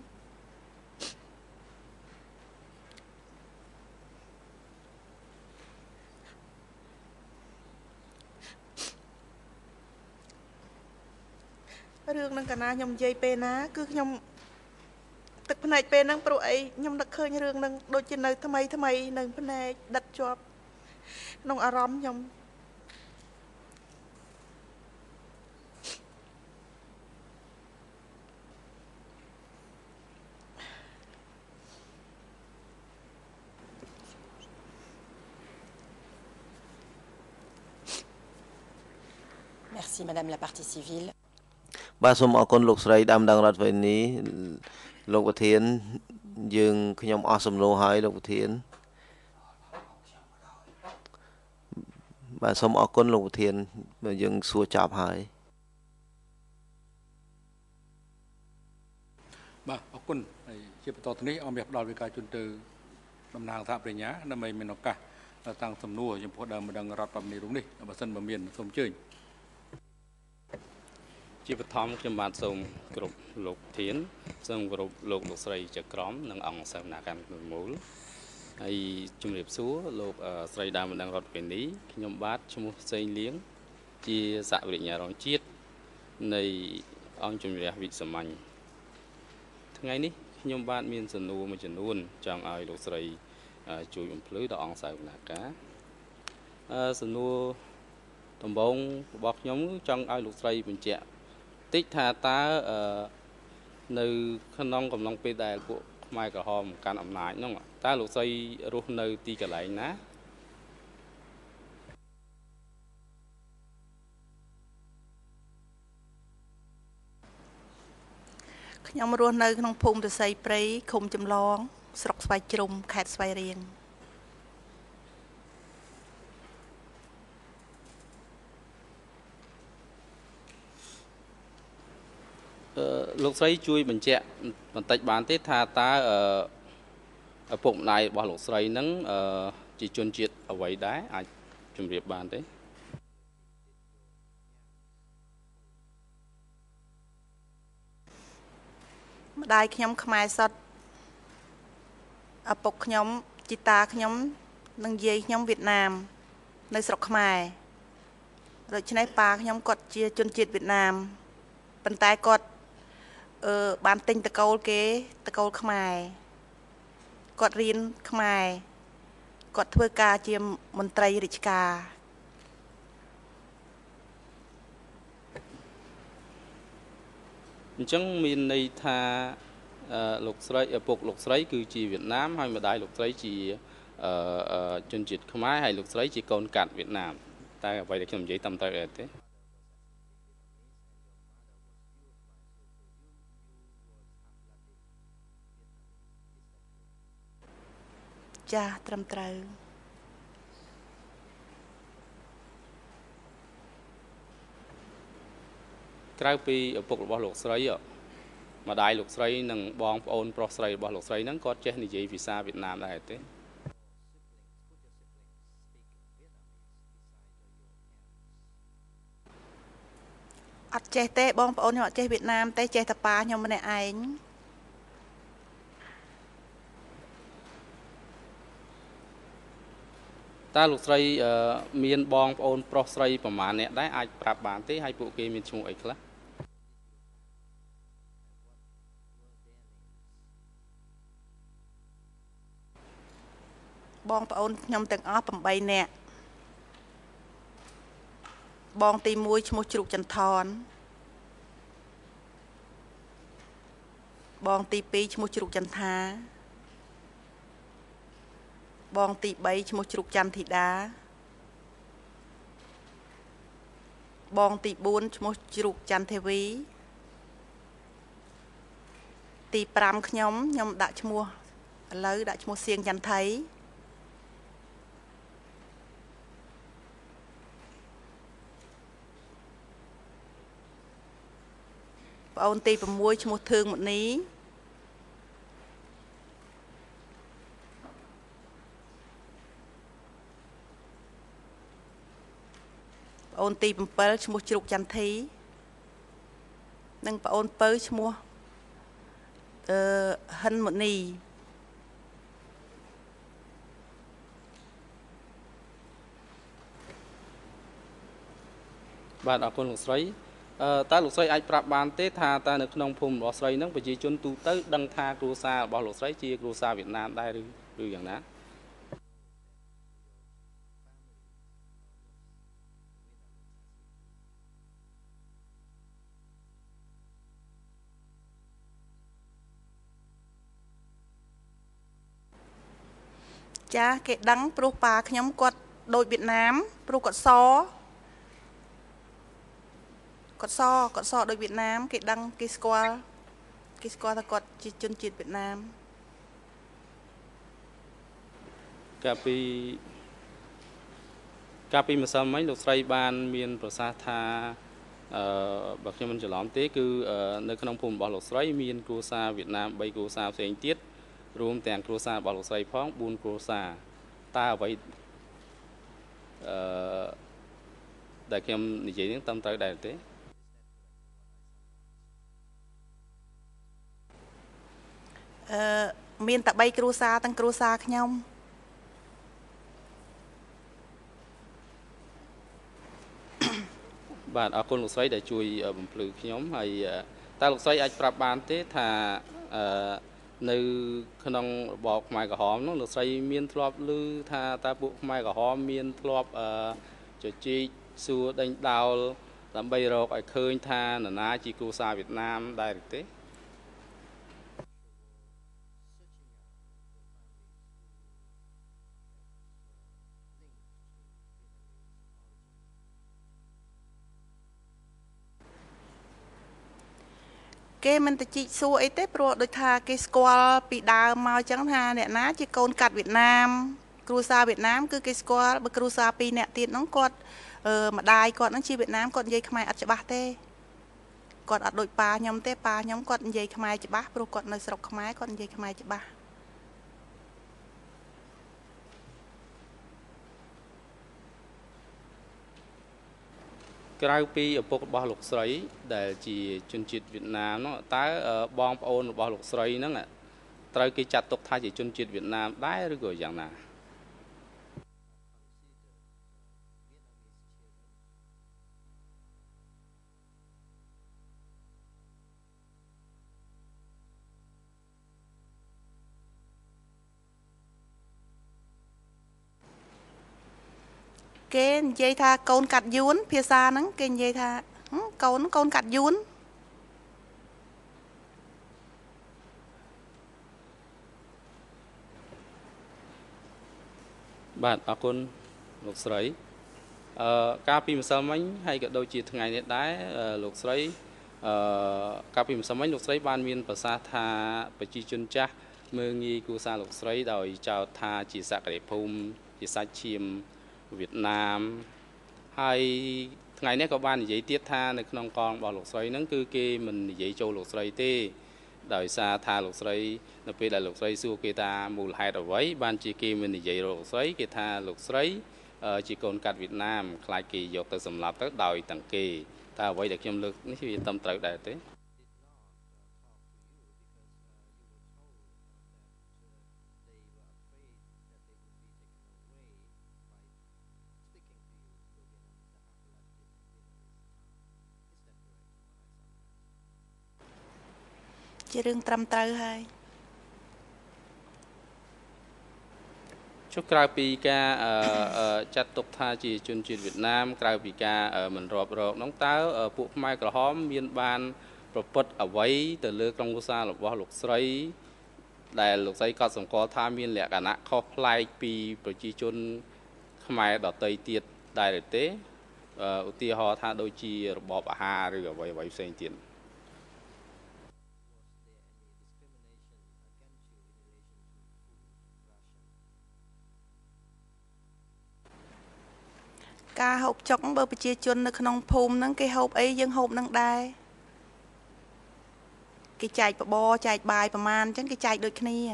រឿងហ្នឹងកាលណាខ្ញុំនិយាយពេលណាគឺខ្ញុំទឹកភ្នែកពេលហ្នឹងព្រោះអីខ្ញុំនឹកឃើញរឿងហ្នឹងដូចជានៅថ្មីថ្មីនៅភ្នែកដិតជាប់ក្នុងអារម្មណ៍ខ្ញុំ Merci Madame la partie civile. បាទសូមអរគុណលោកស្រីដាំដងរដ្ឋវេនីលោកប្រធានយើងខ្ញុំអស់សំណួរហើយលោកប្រធានបាទសូមអរគុណលោកប្រធានយើងសួរចប់ហើយបាទអរគុណហើយជាបន្តទៅនេះអង្គមានផ្ដល់វិការជូនទៅតំណាងសហប្រញ្ញាដើម្បីមានឱកាសតាំងសំណួរចំពោះដើមម្ដងរដ្ឋបាលនីរុំនេះបើសិនបើមានសូមអញ្ជើញជាបឋមខ្ញុំបាទសូមគ្រប់លោកធានសូមគ្រប់លោកលោកស្រីជាក្រមនិងអង្គសមាគមមូលហើយជំរាបសួរលោកស្រីដើមម្ដងរដ្ឋវេនីខ្ញុំបាទឈ្មោះសេងលៀងជាសហវិញ្ញារងជាតិនៃអង្គជំរះវិសាមញ្ញថ្ងៃនេះខ្ញុំបាទមានសំណួរមួយចំនួនចង់ឲ្យលោកស្រីជួយបំភ្លឺដល់អង្គសមាគមសំណួរដំបូងរបស់ខ្ញុំចង់ឲ្យលោកស្រីបញ្ជាក់តិចថាតើនៅក្នុងកំឡុងពេលដែលពួកខ្មែរក្រហមកាន់អំណាចហ្នឹងតើលោកស្រីរស់នៅទីកន្លែងណាខ្ញុំរស់នៅក្នុងភូមិទសីព្រៃឃុំចំឡងស្រុកស្វាយជ្រុំខេត្តស្វាយរៀងលោកស្រីជួយបញ្ជាក់បន្តិចបានទេថាតើឪពុកម្ដាយរបស់លោកស្រីហ្នឹងជាជនជាតិអ្វីដែរអាចជម្រាបបានទេម្ដាយខ្ញុំខ្មែរសុទ្ធឪពុកខ្ញុំជីតាខ្ញុំនិងយាយខ្ញុំវៀតណាមនៅស្រុកខ្មែរដូច្នេះប៉ាខ្ញុំគាត់ជាជនជាតិវៀតណាមប៉ុន្តែគាត់អឺបានទិញតកូលគេតកូលខ្មែរគាត់រៀនខ្មែរគាត់ធ្វើការជាមន្ត្រីរាជការអញ្ចឹងមានន័យថាលោកស្រីឪពុកលោកស្រីគឺជាវៀតណាមហើយម្ដាយលោកស្រីជាជនជាតិខ្មែរហើយលោកស្រីជាកូនកាត់វៀតណាមតែអ្វីដែលខ្ញុំនិយាយតាមត្រូវអត់ទេចាត្រឹមត្រូវក្រៅពីឪពុករបស់លោកស្រីម្ដាយលោកស្រីនិងបងប្អូនប្រុសស្រីរបស់លោកស្រីហ្នឹងគាត់ចេះនិយាយភាសាវៀតណាមដែរទេអត់ចេះទេបងប្អូនខ្ញុំអត់ចេះវៀតណាមទេចេះតែប៉ាខ្ញុំម្នាក់ឯងតើលោកស្រីមានបងប្អូនប្រុសស្រីប្រមាណអ្នកដែរអាចប្រាប់បានទេហើយពួកគេមានឈ្មោះអីខ្លះបងប្អូនខ្ញុំទាំងអស់ 8 នាក់ បងទី 1 ឈ្មោះជ្រូកចន្ទថន បងទី 2 ឈ្មោះជ្រូកចន្ទថា បងទី 3 ឈ្មោះជ្រូកច័ន្ទធីតា បងទី 4 ឈ្មោះជ្រូកច័ន្ទទេវី ទី 5 ខ្ញុំខ្ញុំដាក់ឈ្មោះឥឡូវដាក់ឈ្មោះសៀងចន្ទថៃ ប្អូនទី 6 ឈ្មោះធឿងមុនី ប្អូនទី 7 ឈ្មោះជ្រូកចន្ទធី និងប្អូនពៅឈ្មោះអឺហិនមុនីបាទអរគុណលោកស្រីតើលោកស្រីអាចប្រាប់បានទេថាតើនៅក្នុងភូមិរបស់ស្រីហ្នឹងប្រជាជនទូទៅដឹងថាគ្រួសាររបស់លោកស្រីជាគ្រួសារវៀតណាមដែរឬឬយ៉ាងណាចាគេដឹងព្រោះប៉ាខ្ញុំគាត់ដូចវៀតណាមព្រោះគាត់សគាត់សគាត់សដោយវៀតណាមគេដឹងគេស្គាល់គេស្គាល់ថាគាត់ជាជនជាតិវៀតណាមកាលពីកាលពីម្សិលមិញលោកស្រីបានមានប្រសាសន៍ថាអឺបើខ្ញុំមិនច្រឡំទេគឺនៅក្នុងភូមិរបស់លោកស្រីមានគ្រួសារវៀតណាម បី គ្រួសារផ្សេងទៀតរួមទាំងគ្រួសាររបស់លោកស្រីផង បួន គ្រួសារតើអ្វីអឺដែលខ្ញុំនិយាយនេះត្រឹមត្រូវដែរទេអឺមានតែ បី គ្រួសារទាំងគ្រួសារខ្ញុំបាទអរគុណលោកស្រីដែលជួយបំភ្លឺខ្ញុំហើយតើលោកស្រីអាចប្រាប់បានទេថាអឺនៅក្នុងរបបខ្មែរក្រហមនោះលោកស្រីមានធ្លាប់ឮថាតើពួកខ្មែរក្រហមមានធ្លាប់អឺជជែកសួរដេញដោលដើម្បីរកឲ្យឃើញថានរណាជាគ្រួសារវៀតណាមដែរទេគេមិនទៅជីកសួរអីទេព្រោះដូចថាគេស្គាល់ពីដើមមកអញ្ចឹងថាអ្នកណាជាកូនកាត់វៀតណាមគ្រួសារវៀតណាមគឺគេស្គាល់បើគ្រួសារពីរអ្នកទៀតហ្នឹងគាត់អឺម្ដាយគាត់ហ្នឹងជាវៀតណាមគាត់និយាយខ្មែរអត់ច្បាស់ទេគាត់អត់ដូចប៉ាខ្ញុំទេប៉ាខ្ញុំគាត់និយាយខ្មែរច្បាស់ព្រោះគាត់នៅស្រុកខ្មែរគាត់និយាយខ្មែរច្បាស់ ក្រៅពីឪពុករបស់លោកស្រីដែលជាជនជាតិវៀតណាមនោះតើបងប្អូនរបស់លោកស្រីហ្នឹងត្រូវគេចាត់ទុកថាជាជនជាតិវៀតណាមដែរឬក៏យ៉ាងណា គេនិយាយថាកូនកាត់យួនភាសាហ្នឹងគេនិយាយថាកូនកូនកាត់យួន បាទអរគុណលោកស្រីអឺកាលពីម្សិលមិញហើយក៏ដូចជាថ្ងៃនេះដែរលោកស្រីអឺកាលពីម្សិលមិញលោកស្រីបានមានប្រសាសន៍ថាប្រជាជនចាស់មើងងាយគូសារលោកស្រីដោយចោទថាជាសក្តិភូមិជាសាច់ឈាមវៀតណាមហើយថ្ងៃនេះក៏បាននិយាយទៀតថានៅក្នុងកងរបស់លោកស្រីហ្នឹងគឺគេមិននិយាយចូលលោកស្រីទេដោយសារថាលោកស្រីនៅពេលដែលលោកស្រីសួរគេថាមូលហេតុអ្វីបានជាគេមិននិយាយលោកស្រីគេថាលោកស្រីជាកូនកាត់វៀតណាមខ្លាចគេយកទៅសម្លាប់ទៅដោយទាំងគេតើអ្វីដែលខ្ញុំលើកនេះវាត្រឹមត្រូវដែរទេ ជារឿងត្រឹមត្រូវហើយចុះក្រៅពីការចាត់ទុកថាជាជនជាតិវៀតណាមក្រៅពីការមិនរាប់រកនោះតើពួកខ្មែរក្រហមមានបានប្រព្រឹត្តអ្វីទៅលើក្រុមគ្រួសាររបស់លោកស្រីដែលលោកស្រីក៏សម្គាល់ថាមានលក្ខណៈខុសប្លែកពីប្រជាជនខ្មែរដទៃទៀតដែរទេឧទាហរណ៍ថាដូចជារបបអាហារឬអ្វីអ្វីផ្សេងទៀត ការហូបចុកបើប្រជាជននៅក្នុងភូមិហ្នឹងគេហូបអីយើងហូបនឹងដែរគេចែកបបរចែកបាយប្រមាណអញ្ចឹងគេចែកដូចគ្នា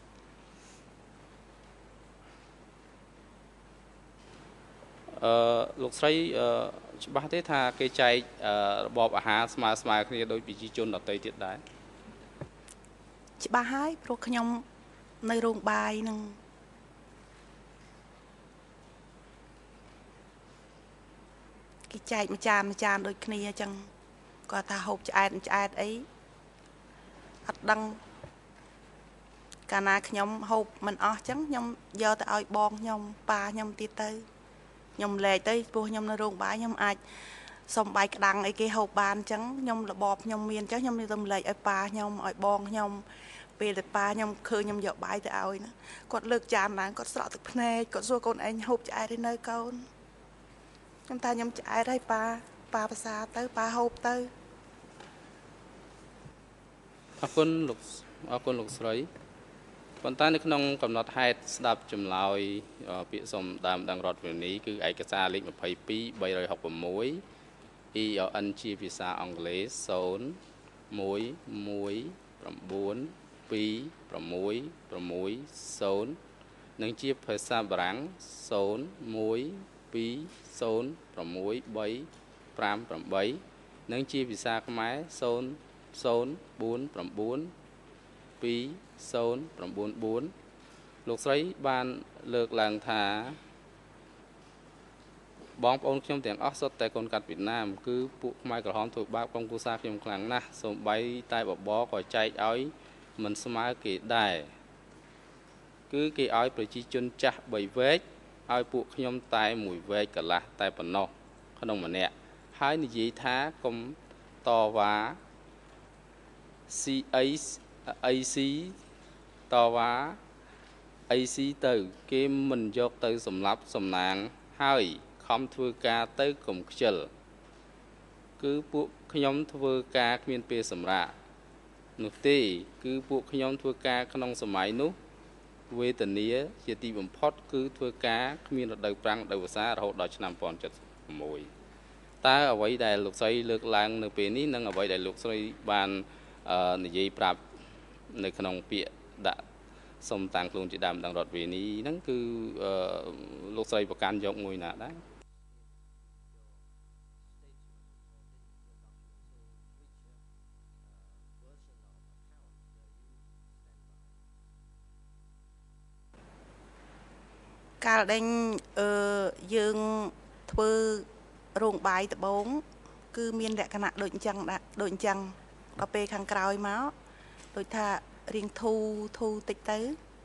អឺលោកស្រីច្បាស់ទេថាគេចែករបបអាហារស្មើស្មើគ្នាដោយប្រជាជនដទៃទៀតដែរច្បាស់ហើយព្រោះខ្ញុំនៅរោងបាយហ្នឹង គេចែកមួយចានមួយចានដូចគ្នាអញ្ចឹងគាត់ថាហូបឆ្អែតឆ្អែតអីអត់ដឹងកាលណាខ្ញុំហូបមិនអស់អញ្ចឹងខ្ញុំយកទៅឲ្យបងខ្ញុំប៉ាខ្ញុំទៀតទៅខ្ញុំលែកទៅព្រោះខ្ញុំនៅរោងបាយខ្ញុំអាចសុំបាយក្តាំងអីគេហូបបានអញ្ចឹងខ្ញុំរបបខ្ញុំមានអញ្ចឹងខ្ញុំទៅលែកឲ្យប៉ាខ្ញុំឲ្យបងខ្ញុំពេលតែប៉ាខ្ញុំឃើញខ្ញុំយកបាយទៅឲ្យណាគាត់លើកចានឡើងគាត់ស្រក់ទឹកភ្នែកគាត់សួរកូនឯងហូបឆ្អែតទេនៅកូន ខ្ញុំថាខ្ញុំឆ្អែតហើយប៉ាប៉ាភាសាទៅប៉ាហូបទៅអរគុណលោកអរគុណលោកស្រីប៉ុន្តែនៅក្នុងកំណត់ហេតុស្ដាប់ចម្លើយពាក្យសុំដើមដឹងរដ្ឋវិនីគឺឯកសារលេខ ยี่สิบสอง สามหกหก E O N ជាភាសាអង់គ្លេស ศูนย์ หนึ่ง หนึ่ง เก้า หก หก ศูนย์ និងជាភាសាបារាំង ศูนย์ หนึ่ง สอง ศูนย์ หก สาม ห้า 8 និងជាភាសាខ្មែរ ศูนย์ ศูนย์ สี่ เก้า 2 ศูนย์ 9 4 លោកស្រីបានលើកឡើងថាបងប្អូនខ្ញុំទាំងអស់សុទ្ធតែកូនកាត់វៀតណាមគឺពួកខ្មែរក្រហមធ្វើបាបក្រុមគ្រួសារខ្ញុំខ្លាំងណាស់សូម្បីតែបបក៏ចែកឲ្យមិនស្មើគេដែរគឺគេឲ្យប្រជាជនចាស់បីវែកឲ្យពួកខ្ញុំតែមួយវែកកន្លះតែប៉ុណ្ណោះក្នុងម្នាក់ហើយនិយាយថាកុំតវ៉ា ซี ไอ ไอ ซี តវ៉ា អី ស៊ី ទៅគេមិនយកទៅសម្លាប់សំណាងហើយខំធ្វើការទៅកុំខ្ជិលគឺពួកខ្ញុំធ្វើការគ្មានពេលសម្រាកនោះទេគឺពួកខ្ញុំធ្វើការក្នុងសម័យនោះវេទនាជាទីបំផុតគឺធ្វើការគ្មានរដូវប្រាំងរដូវវស្សារហូតដល់ឆ្នាំ nineteen seventy-six តើអ្វីដែលលោកស្រីលើកឡើងនៅពេលនេះនិងអ្វីដែលលោកស្រីបាននិយាយប្រាប់នៅក្នុងពាក្យដាក់សុំតាំងខ្លួនជាដើមដឹងរដ្ឋវេនីហ្នឹងគឺលោកស្រីប្រកាន់យកមួយណាដែរកាលដេញអឺយើងធ្វើរោងបាយដបងគឺមានលក្ខណៈដូចអញ្ចឹងដែរដូចអញ្ចឹងដល់ពេលខាងក្រោយមកដូចថារៀងធូធូតិចទៅ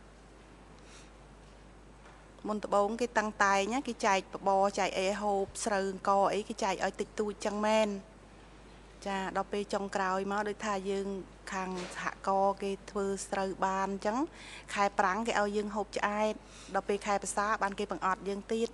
មុនដបងគេតាំងតែងគេចែកបបរចែកអីហូបស្រូវអង្គអីគេចែកឲ្យតិចតួចចឹងមែនចាដល់ពេលចុងក្រោយមកដូចថាយើងខាងសហគរគេធ្វើស្រូវបានអញ្ចឹងខែប្រាំងគេឲ្យយើងហូបឆ្អែតដល់ពេលខែភាសាបានគេបង្អត់យើងទៀត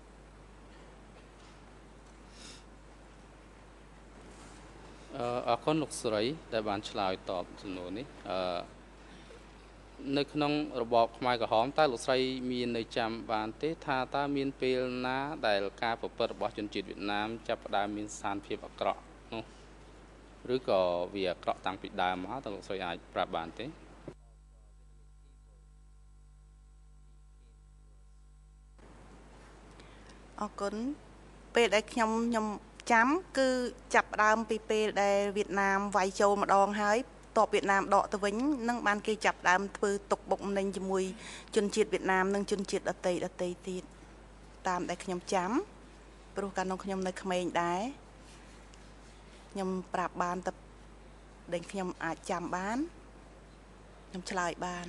អឺអរគុណលោកស្រីដែលបានឆ្លើយតបសំណួរនេះអឺនៅក្នុងរបបខ្មែរក្រហមតើលោកស្រីមាននៅចាំបានទេថាតើមានពេលណាដែលការប្រព្រឹត្តរបស់ជនជាតិវៀតណាមចាប់ផ្ដើមមានស្ថានភាពអាក្រក់នោះឬក៏វាអាក្រក់តាំងពីដើមមកតើលោកស្រីអាចប្រាប់បានទេអរគុណពេលដែលខ្ញុំខ្ញុំចាំគឺចាប់ផ្ដើមពីពេលដែលវៀតណាមវាយចូលម្ដងហើយតបវៀតណាមដកទៅវិញនឹងបានគេចាប់ដើមធ្វើទុកបុកម្នេញជាមួយជនជាតិវៀតណាមនិងជនជាតិដទៃដទៃទៀតតាមដែលខ្ញុំចាំព្រោះកាលនោះខ្ញុំនៅក្មេងដែរខ្ញុំប្រាប់បានតែដែលខ្ញុំអាចចាំបានខ្ញុំឆ្លើយបាន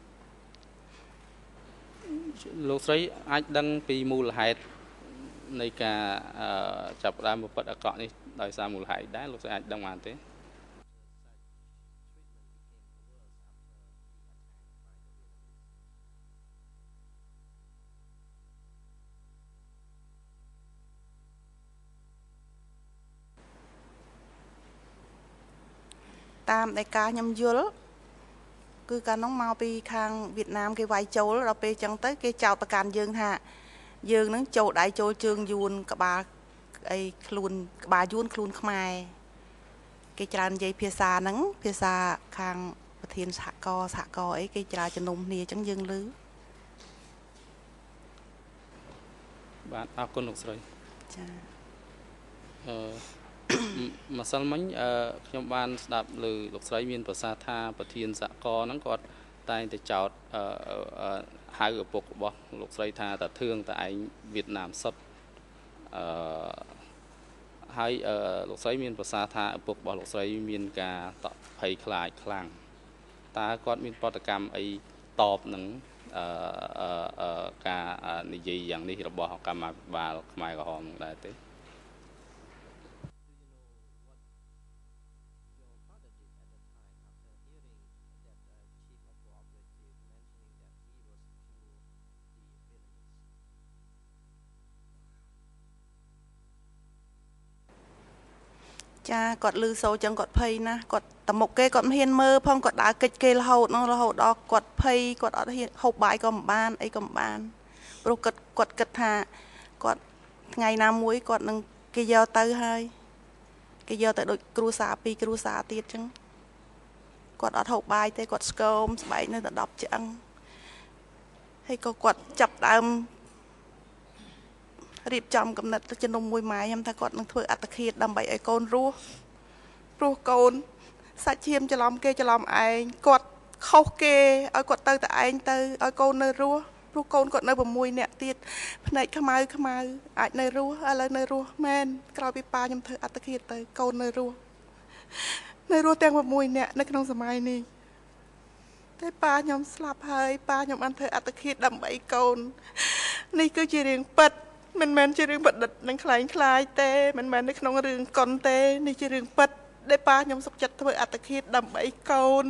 លោកស្រីអាចដឹងពីមូលហេតុនៃការចាប់ផ្ដើមប្រព្រឹត្តអាក្រក់នេះដោយសារមូលហេតុដែរលោកស្រីអាចដឹងបានទេតាមដែលការខ្ញុំយល់គឺកាលនោះមកពីខាងវៀតណាមគេវាយចូលដល់ពេលចឹងទៅគេចោទប្រកាន់យើងថាយើងនឹងចូលដៃចូលជើងយួនក្បាលអីខ្លួនក្បាលយួនខ្លួនខ្មែរគេច្រើននិយាយភាសាហ្នឹងភាសាខាងប្រធានសហគមន៍សហគមន៍អីគេច្រើនជំនុំគ្នាចឹងយើងឮបាទអរគុណលោកស្រីចាអឺម្សិលមិញអឺខ្ញុំបានស្ដាប់លើលោកស្រីមានប្រសាសន៍ថាប្រធានសហគមន៍ហ្នឹងគាត់តែងតែចោទអឺហៅឪពុករបស់លោកស្រីថាតាធឿងតាឯងវៀតណាមសុទ្ធអឺហើយអឺលោកស្រីមានប្រសាសន៍ថាឪពុករបស់លោកស្រីមានការតក់ភ័យខ្លាចខ្លាំងតើគាត់មានប្រតិកម្មអីតបនឹងអឺអឺការនិយាយយ៉ាងនេះរបស់កម្មាភិបាលខ្មែរក្រហមនឹងដែរទេចាគាត់លឺសូរចឹងគាត់ភ័យណាស់គាត់តមុខគេគាត់មិនហ៊ានមើលផងគាត់ដើរកិច្ចគេរហូតហ្នឹងរហូតដល់គាត់ភ័យគាត់អត់ហ៊ានហូបបាយក៏មិនបានអីក៏មិនបានព្រោះគាត់គាត់គិតថាគាត់ថ្ងៃណាមួយគាត់នឹងគេយកទៅហើយគេយកទៅដូចគ្រួសារពីរគ្រួសារទៀតចឹងគាត់អត់ហូបបាយទេគាត់ស្គមស្បែកនៅតែដប់ឆ្អឹងហើយក៏គាត់ចាប់ដើមរៀបចំកំណត់ជំនុំមួយម៉ែខ្ញុំថាគាត់នឹងធ្វើអត្តឃាតដើម្បីឲ្យកូនរស់ព្រោះកូនសាច់ឈាមច្រឡំគេច្រឡំឯងគាត់ខុសគេឲ្យគាត់ទៅតែឯងទៅឲ្យកូននៅរស់ព្រោះកូនគាត់នៅ6នាក់ទៀតភ្នែកខ្មៅខ្មៅអាចនៅរស់ឥឡូវនៅរស់មែនក្រោយពីប៉ាខ្ញុំធ្វើអត្តឃាតទៅកូននៅរស់នៅរស់ទាំង6នាក់នៅក្នុងសម័យនេះតែប៉ាខ្ញុំស្លាប់ហើយប៉ាខ្ញុំបានធ្វើអត្តឃាតដើម្បីកូននេះគឺជារឿងពិតមិនមែនជារឿងប្រឌិតនឹងខ្លែងខ្លាយទេមិនមែននៅក្នុងរឿងកុនទេនេះជារឿងពិតដែលប៉ាខ្ញុំសុខចិត្តធ្វើអត្តឃាតដើម្បីកូន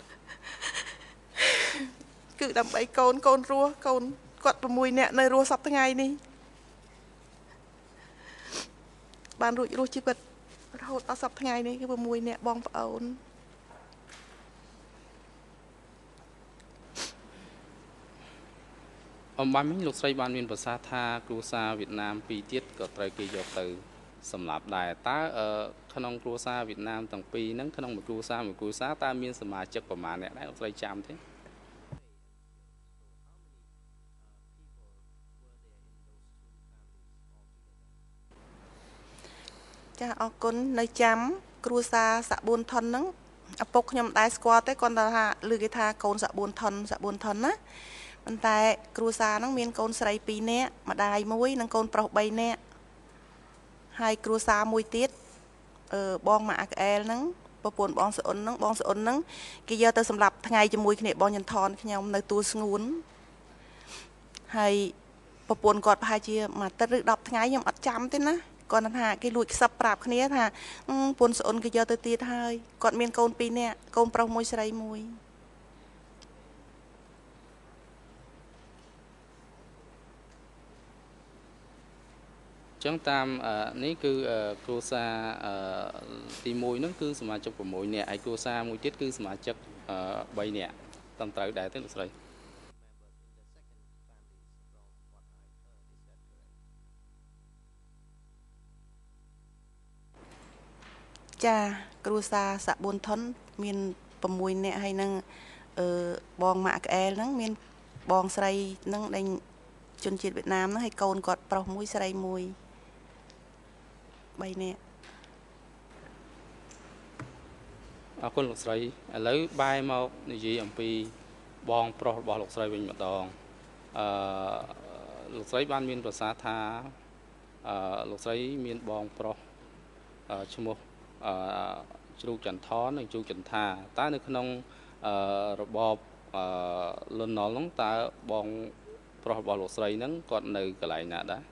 គឺដើម្បីកូនកូនរស់កូនគាត់6នាក់នៅរស់សប្តាហ៍ថ្ងៃនេះបានរួចរស់ជីវិតរហូតដល់សប្តាហ៍ថ្ងៃនេះគឺ6នាក់បងប្អូនអំបញ្ញមិញលោកស្រីបានមានប្រសាសន៍ថាគ្រួសារវៀតណាមពីរទៀតក៏ត្រូវគេយកទៅសម្លាប់ដែរតើក្នុងគ្រួសារវៀតណាមទាំងពីរហ្នឹងក្នុងមួយគ្រួសារមួយគ្រួសារតើមានសមាជិកប្រមាណអ្នកដែរលោកស្រីចាំទេចាអរគុណនៅចាំគ្រួសារសាក់បួនថុនហ្នឹងឪពុកខ្ញុំដែរស្គាល់ទេគាត់ថាឮគេថាកូនសាក់បួនថុនសាក់បួនថុនណាប៉ុន្តែគ្រួសារហ្នឹងមានកូនស្រីពីរនាក់ម្ដាយមួយនិងកូនប្រុស3នាក់ហើយគ្រួសារមួយទៀតអឺបងម៉ាក់ក្អែលហ្នឹងប្រពន្ធបងស្អុនហ្នឹងបងស្អុនហ្នឹងគេយកទៅសម្លាប់ថ្ងៃជាមួយគ្នាបងញ៉ាន់ថនខ្ញុំនៅទួលស្ងួនហើយប្រពន្ធគាត់ប្រហែលជាមួយអាទិត្យឬ10ថ្ងៃខ្ញុំអត់ចាំទេណាគាត់ថាគេលួចខ្សឹបប្រាប់គ្នាថាប្រពន្ធស្អុនគេយកទៅទៀតហើយគាត់មានកូនពីរនាក់កូនប្រុសមួយស្រីមួយចឹងតាមនេះគឺគ្រួសារទីមួយហ្នឹងគឺសមាជិក6នាក់ហើយគ្រួសារមួយទៀតគឺសមាជិក3នាក់តាមត្រូវដែរទេលោកស្រីចាគ្រួសារសាក់បួនថុនមាន6នាក់ហើយនឹងអឺបងម៉ាក់ក្អែលហ្នឹងមានបងស្រីហ្នឹងដែលជនជាតិវៀតណាមហ្នឹងហើយកូនគាត់ប្រុសមួយស្រីមួយ3នាក់អរគុណលោកស្រីឥឡូវបែរមកនិយាយអំពីបងប្រុសរបស់លោកស្រីវិញម្ដងអឺលោកស្រីបានមានប្រសាសន៍ថាអឺលោកស្រីមានបងប្រុសឈ្មោះអឺជ្រូកចន្ទថននិងជ្រូកចន្ទថាតើនៅក្នុងអឺរបបអឺលន់ណុលហ្នឹងតើបងប្រុសរបស់លោកស្រីហ្នឹងគាត់នៅកន្លែងណាដែរ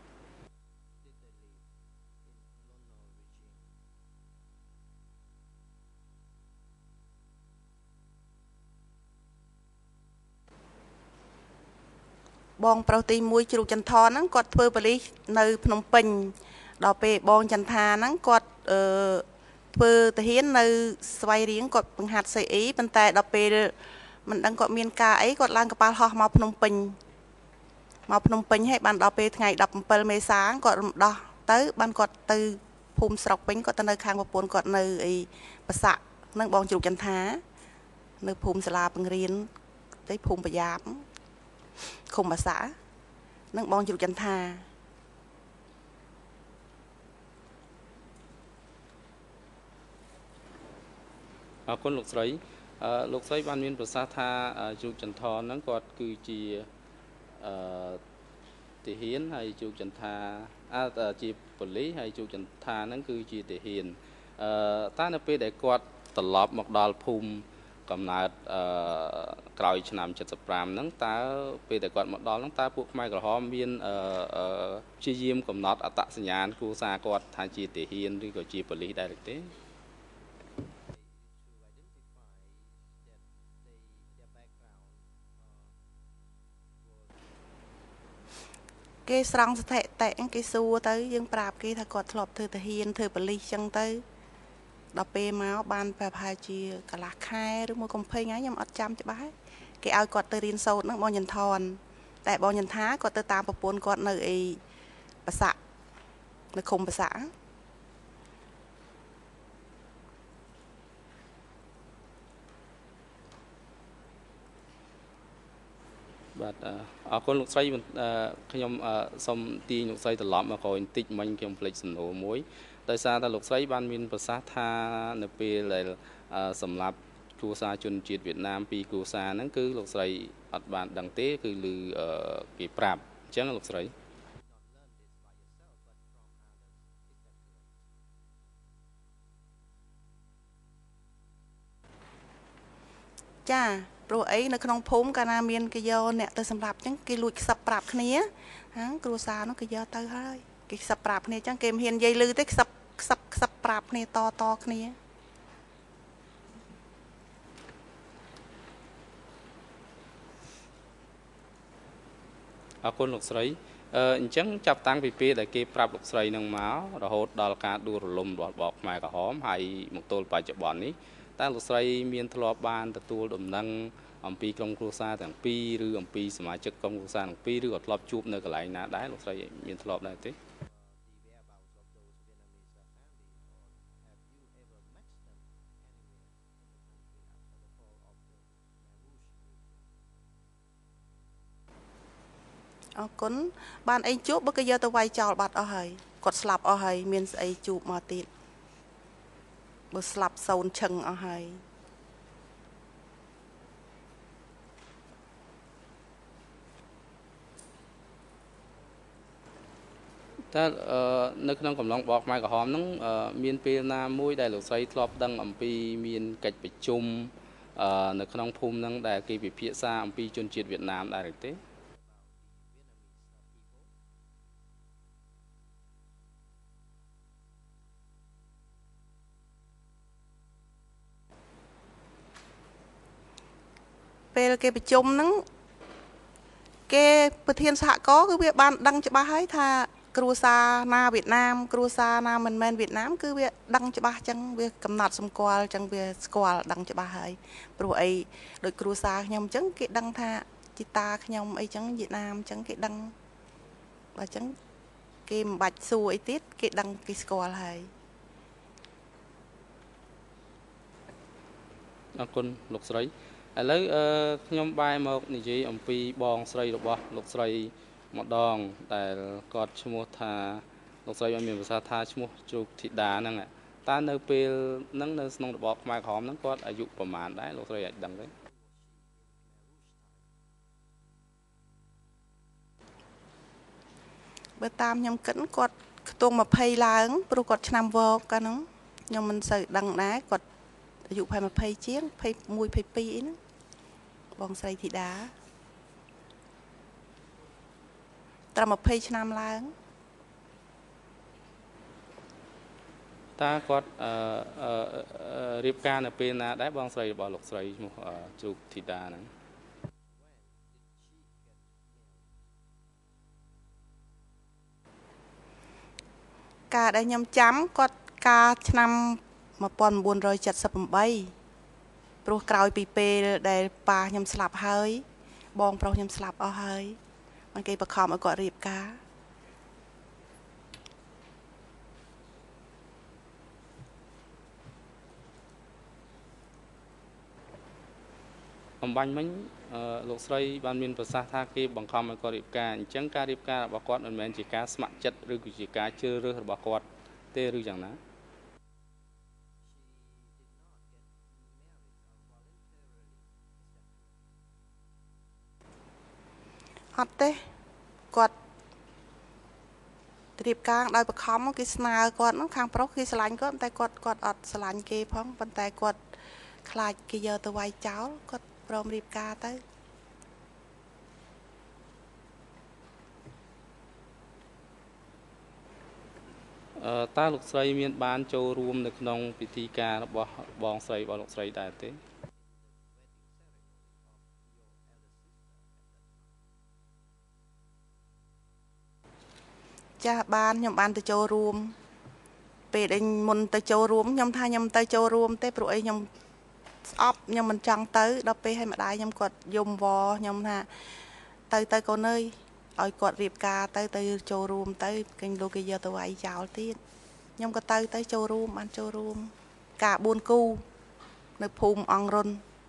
បងប្រុសទីមួយជ្រូកចន្ទថនហ្នឹងគាត់ធ្វើប៉ូលីសនៅភ្នំពេញដល់ពេលបងចន្ទថាហ្នឹងគាត់អឺធ្វើទាហាននៅស្វាយរៀងគាត់បង្ហាត់សេអ៊ីប៉ុន្តែដល់ពេលមិនដឹងគាត់មានការអីគាត់ឡើងកប៉ាល់ហោះមកភ្នំពេញមកភ្នំពេញហើយបានដល់ពេលថ្ងៃ17មេសាគាត់រំដោះទៅបានគាត់ទៅភូមិស្រុកពេញគាត់ទៅនៅខាងប្រពន្ធគាត់នៅអីប្រសាក់នឹងបងជ្រូកចន្ទថានៅភូមិសាលាបង្រៀនទៅភូមិប្រយ៉ាបឃុំបាសានឹងបងជ្រូកចន្ទថាអរគុណលោកស្រីអឺលោកស្រីបានមានប្រសាសន៍ថាជ្រូកចន្ទថនហ្នឹងគាត់គឺជាអឺទាហានហើយជ្រូកចន្ទថាអើជាប៉ូលីសហើយជ្រូកចន្ទថាហ្នឹងគឺជាទាហានអឺតើនៅពេលដែលគាត់ត្រឡប់មកដល់ភូមិកំណើតអឺក្រោយឆ្នាំ75ហ្នឹងតើពេលដែលគាត់មកដល់ហ្នឹងតើពួកខ្មែរក្រហមមានអឺព្យាយាមកំណត់អត្តសញ្ញាណគ្រួសារគាត់ថាជាទាហានឬក៏ជាប៉ូលីសដែរឬទេកគេស្រង់ស្ថិតិគេសួរទៅយើងប្រាប់គេថាគាត់ធ្លាប់ធ្វើទាហានធ្វើប៉ូលីសចឹងទៅដល់ពេលមកបានប្រហែលជាកន្លះខែឬមួយកុម្ភៈថ្ងៃខ្ញុំអត់ចាំច្បាស់គេឲ្យគាត់ទៅរៀនសូត្រហ្នឹងបងញន្ធនតែបងញន្ថាគាត់ទៅតាមប្រពន្ធគាត់នៅអីប្រសាក់នៅឃុំប្រសាក់បាទអរគុណលោកស្រីខ្ញុំសូមទាញលោកស្រីត្រឡប់មកក្រោយបន្តិចមិញខ្ញុំភ្លេចសំណួរមួយដោយសារតែលោកស្រីបានមានប្រសាសន៍ថានៅពេលដែលសម្រាប់គ្រួសារជនជាតិវៀតណាមពីរគ្រួសារហ្នឹងគឺលោកស្រីអត់បានដឹងទេគឺឮគេប្រាប់អញ្ចឹងលោកស្រីចាព្រោះអីនៅក្នុងភូមិកាលណាមានគេយកអ្នកទៅសម្រាប់អញ្ចឹងគេលួចខ្សឹបប្រាប់គ្នាហាគ្រួសារនោះគេយកទៅហើយគេខ្សឹបប្រាប់គ្នាអញ្ចឹងគេមិនហ៊ាននិយាយឮទេខ្សឹបខ្សឹបខ្សឹបប្រាប់គ្នាតតគ្នាអរគុណលោកស្រីអញ្ចឹងចាប់តាំងពីពេលដែលគេប្រាប់លោកស្រីនឹងមករហូតដល់ការដួលរលំរបស់បកខ្មែរក្រហមហើយមកទល់បច្ចុប្បន្ននេះតើលោកស្រីមានធ្លាប់បានទទួលដំណឹងអំពីក្រុមគ្រួសារទាំងពីរឬអំពីសមាជិកក្រុមគ្រួសារទាំងពីរឬក៏ធ្លាប់ជួបនៅកន្លែងណាដែរលោកស្រីមានធ្លាប់ដែរទេអរគុណបានអីជួបបើគេយកទៅវាយចោលបាត់អស់ហើយគាត់ស្លាប់អស់ហើយមានស្អីជួបមកទៀតបើស្លាប់សូនឈឹងអស់ហើយតែនៅក្នុងកំឡុងបកខ្មែរក្រហមហ្នឹងមានពេលណាមួយដែលលោកស្រីធ្លាប់ដឹងអំពីមានកិច្ចប្រជុំនៅក្នុងភូមិហ្នឹងដែលគេពិភាក្សាអំពីជនជាតិវៀតណាមដែរទេពេលគេប្រជុំហ្នឹងគេប្រធានសហគមន៍គឺវាបានដឹងច្បាស់ហើយថាគ្រួសារណាវៀតណាមគ្រួសារណាមិនមែនវៀតណាមគឺវាដឹងច្បាស់ចឹងវាកំណត់សម្គាល់ចឹងវាស្គាល់ដឹងច្បាស់ហើយព្រោះអីដោយគ្រួសារខ្ញុំចឹងគេដឹងថាជីតាខ្ញុំអីចឹងវៀតណាមចឹងគេដឹងបើចឹងគេមិនបាច់សួរអីទៀតគេដឹងគេស្គាល់ហើយអរគុណលោកស្រីឥឡូវខ្ញុំបែរមកនិយាយអំពីបងស្រីរបស់លោកស្រីម្ដងដែលគាត់ឈ្មោះថាលោកស្រីបានមានប្រសាសន៍ថាឈ្មោះជ្រូកធីតាហ្នឹងតើនៅពេលហ្នឹងនៅក្នុងរបបខ្មែរក្រហមហ្នឹងគាត់អាយុប្រមាណដែរលោកស្រីអាចដឹងទេបើតាមខ្ញុំគិតគាត់ខ្ទង់ยี่สิบឡើងព្រោះគាត់ឆ្នាំវកកាលហ្នឹងខ្ញុំមិនសូវដឹងដែរគាត់អាយុប្រហែលยี่สิบជាងยี่สิบเอ็ด ยี่สิบสองអីហ្នឹងបងស្រីធីតាត្រឹមยี่สิบឆ្នាំឡើងតើគាត់អឺរៀបការនៅពេលណាដែរបងស្រីរបស់លោកស្រីឈ្មោះជ្រូកធីតាហ្នឹងការដែលខ្ញុំចាំគាត់ការឆ្នាំ1978ព្រោះក្រោយពីពេលដែលប៉ាខ្ញុំស្លាប់ហើយបងប្រុសខ្ញុំស្លាប់អស់ហើយមកគេបខំឲ្យគាត់រៀបការអំបញ្ញមិញលោកស្រីបានមានប្រសាសន៍ថាគេបង្ខំឲ្យគាត់រៀបការអញ្ចឹងការរៀបការរបស់គាត់មិនមែនជាការស្ម័គ្រចិត្តឬក៏ជាការជ្រើសរើសរបស់គាត់ទេឬយ៉ាងណាអត់ទេគាត់រៀបការដោយបខំគេស្នើគាត់ហ្នឹងខាងប្រុសគេស្រឡាញ់គាត់តែគាត់គាត់អត់ស្រឡាញ់គេផងប៉ុន្តែគាត់ខ្លាចគេយកទៅវាយចោលគាត់ព្រមរៀបការទៅតើលោកស្រីមានបានចូលរួមនៅក្នុងពិធីការរបស់បងស្រីរបស់លោកស្រីដែរទេអចាស់បានខ្ញុំបានទៅចូលរួមពេលដែលមុនទៅចូលរួមខ្ញុំថាខ្ញុំទៅចូលរួមទេព្រោះអីខ្ញុំស្អប់ខ្ញុំមិនចង់ទៅដល់ពេលឲ្យម្ដាយខ្ញុំគាត់យំវខ្ញុំថាទៅទៅកូនអើយឲ្យគាត់រៀបការទៅទៅចូលរួមទៅគេលោកគេយកទៅវាយចោលទៀតខ្ញុំក៏ទៅទៅចូលរួមបានចូលរួមការបួនគូនៅភូមិអង្គរុន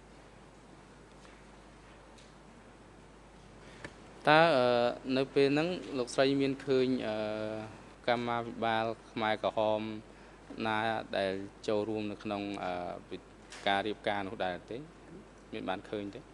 តើនៅពេលហ្នឹងលោកស្រីមានឃើញកម្មាភិបាលខ្មែរក្រហមណាដែលចូលរួមនៅក្នុងការរៀបការនោះដែរទេមានបានឃើញទេ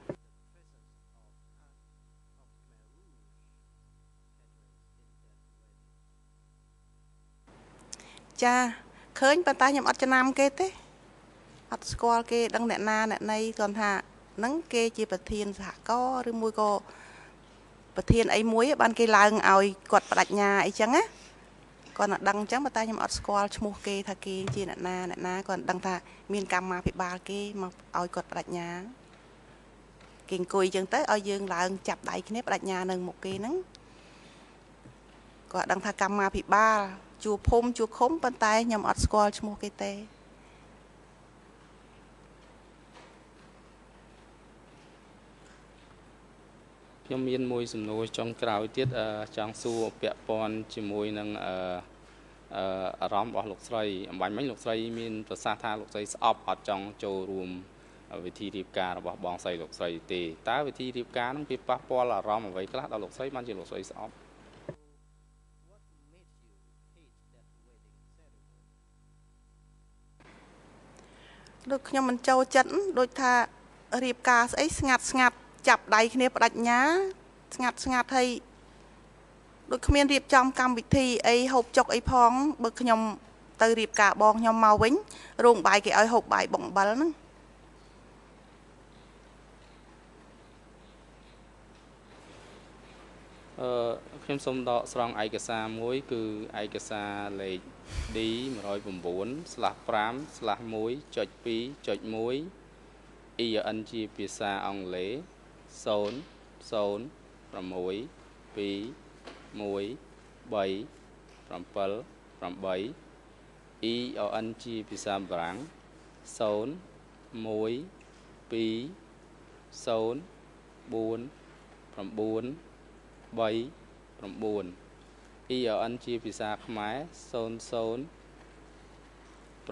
ចាឃើញប៉ុន្តែខ្ញុំអត់ចំណាំគេទេអត់ស្គាល់គេដឹងអ្នកណាអ្នកណីគាត់ថាហ្នឹងគេជាប្រធានសហគមន៍ឬមួយក៏ប្រធានអីមួយបានគេឡើងឲ្យគាត់បដិញ្ញាអីចឹងណាគាត់នឹងដឹងអញ្ចឹងប៉ុន្តែខ្ញុំអត់ស្គាល់ឈ្មោះគេថាគេជាអ្នកណាអ្នកណាគាត់ដឹងថាមានកម្មាភិបាលគេមកឲ្យគាត់បដិញ្ញាគេអង្គុយអញ្ចឹងទៅឲ្យយើងឡើងចាប់ដៃគ្នាបដិញ្ញានៅមុខគេហ្នឹងគាត់ដឹងថាកម្មាភិបាលជួភូមិជួឃុំប៉ុន្តែខ្ញុំអត់ស្គាល់ឈ្មោះគេទេខ្ញុំមានមួយសំណួរចុងក្រោយទៀតចង់សួរពាក់ព័ន្ធជាមួយនឹងអារម្មណ៍របស់លោកស្រីអំបញ្ញមិញលោកស្រីមានប្រសាសន៍ថាលោកស្រីស្អប់អត់ចង់ចូលរួមវិធីរៀបការរបស់បងស្រីលោកស្រីទេតើវិធីរៀបការហ្នឹងវាប៉ះពាល់អារម្មណ៍អ្វីខ្លះដល់លោកស្រីបានជាលោកស្រីស្អប់ដូចខ្ញុំមិនចូលចិត្តដូចថារៀបការស្អីស្ងាត់ស្ងាត់ចាប់ដៃគ្នាបដិញ្ញាស្ងាត់ស្ងាត់ហើយដូចគ្មានរៀបចំកម្មវិធីអីហូបចុកអីផងបើខ្ញុំទៅរៀបការបងខ្ញុំមកវិញរោងបាយគេឲ្យហូបបាយបងអំបិលហ្នឹងអឺខ្ញុំសូមដកស្រង់ឯកសារមួយគឺឯកសារលេខ D một không chín slash 5 slash 1.2.1 E N ជាភាសាអង់គ្លេស 0 0 6 2 1 3 7 8 E N ជាភាសាបារាំង 0 1 2 0 4 9 3 9 E N ជាភាសាខ្មែរ 0 0 6 2 1 3 8 1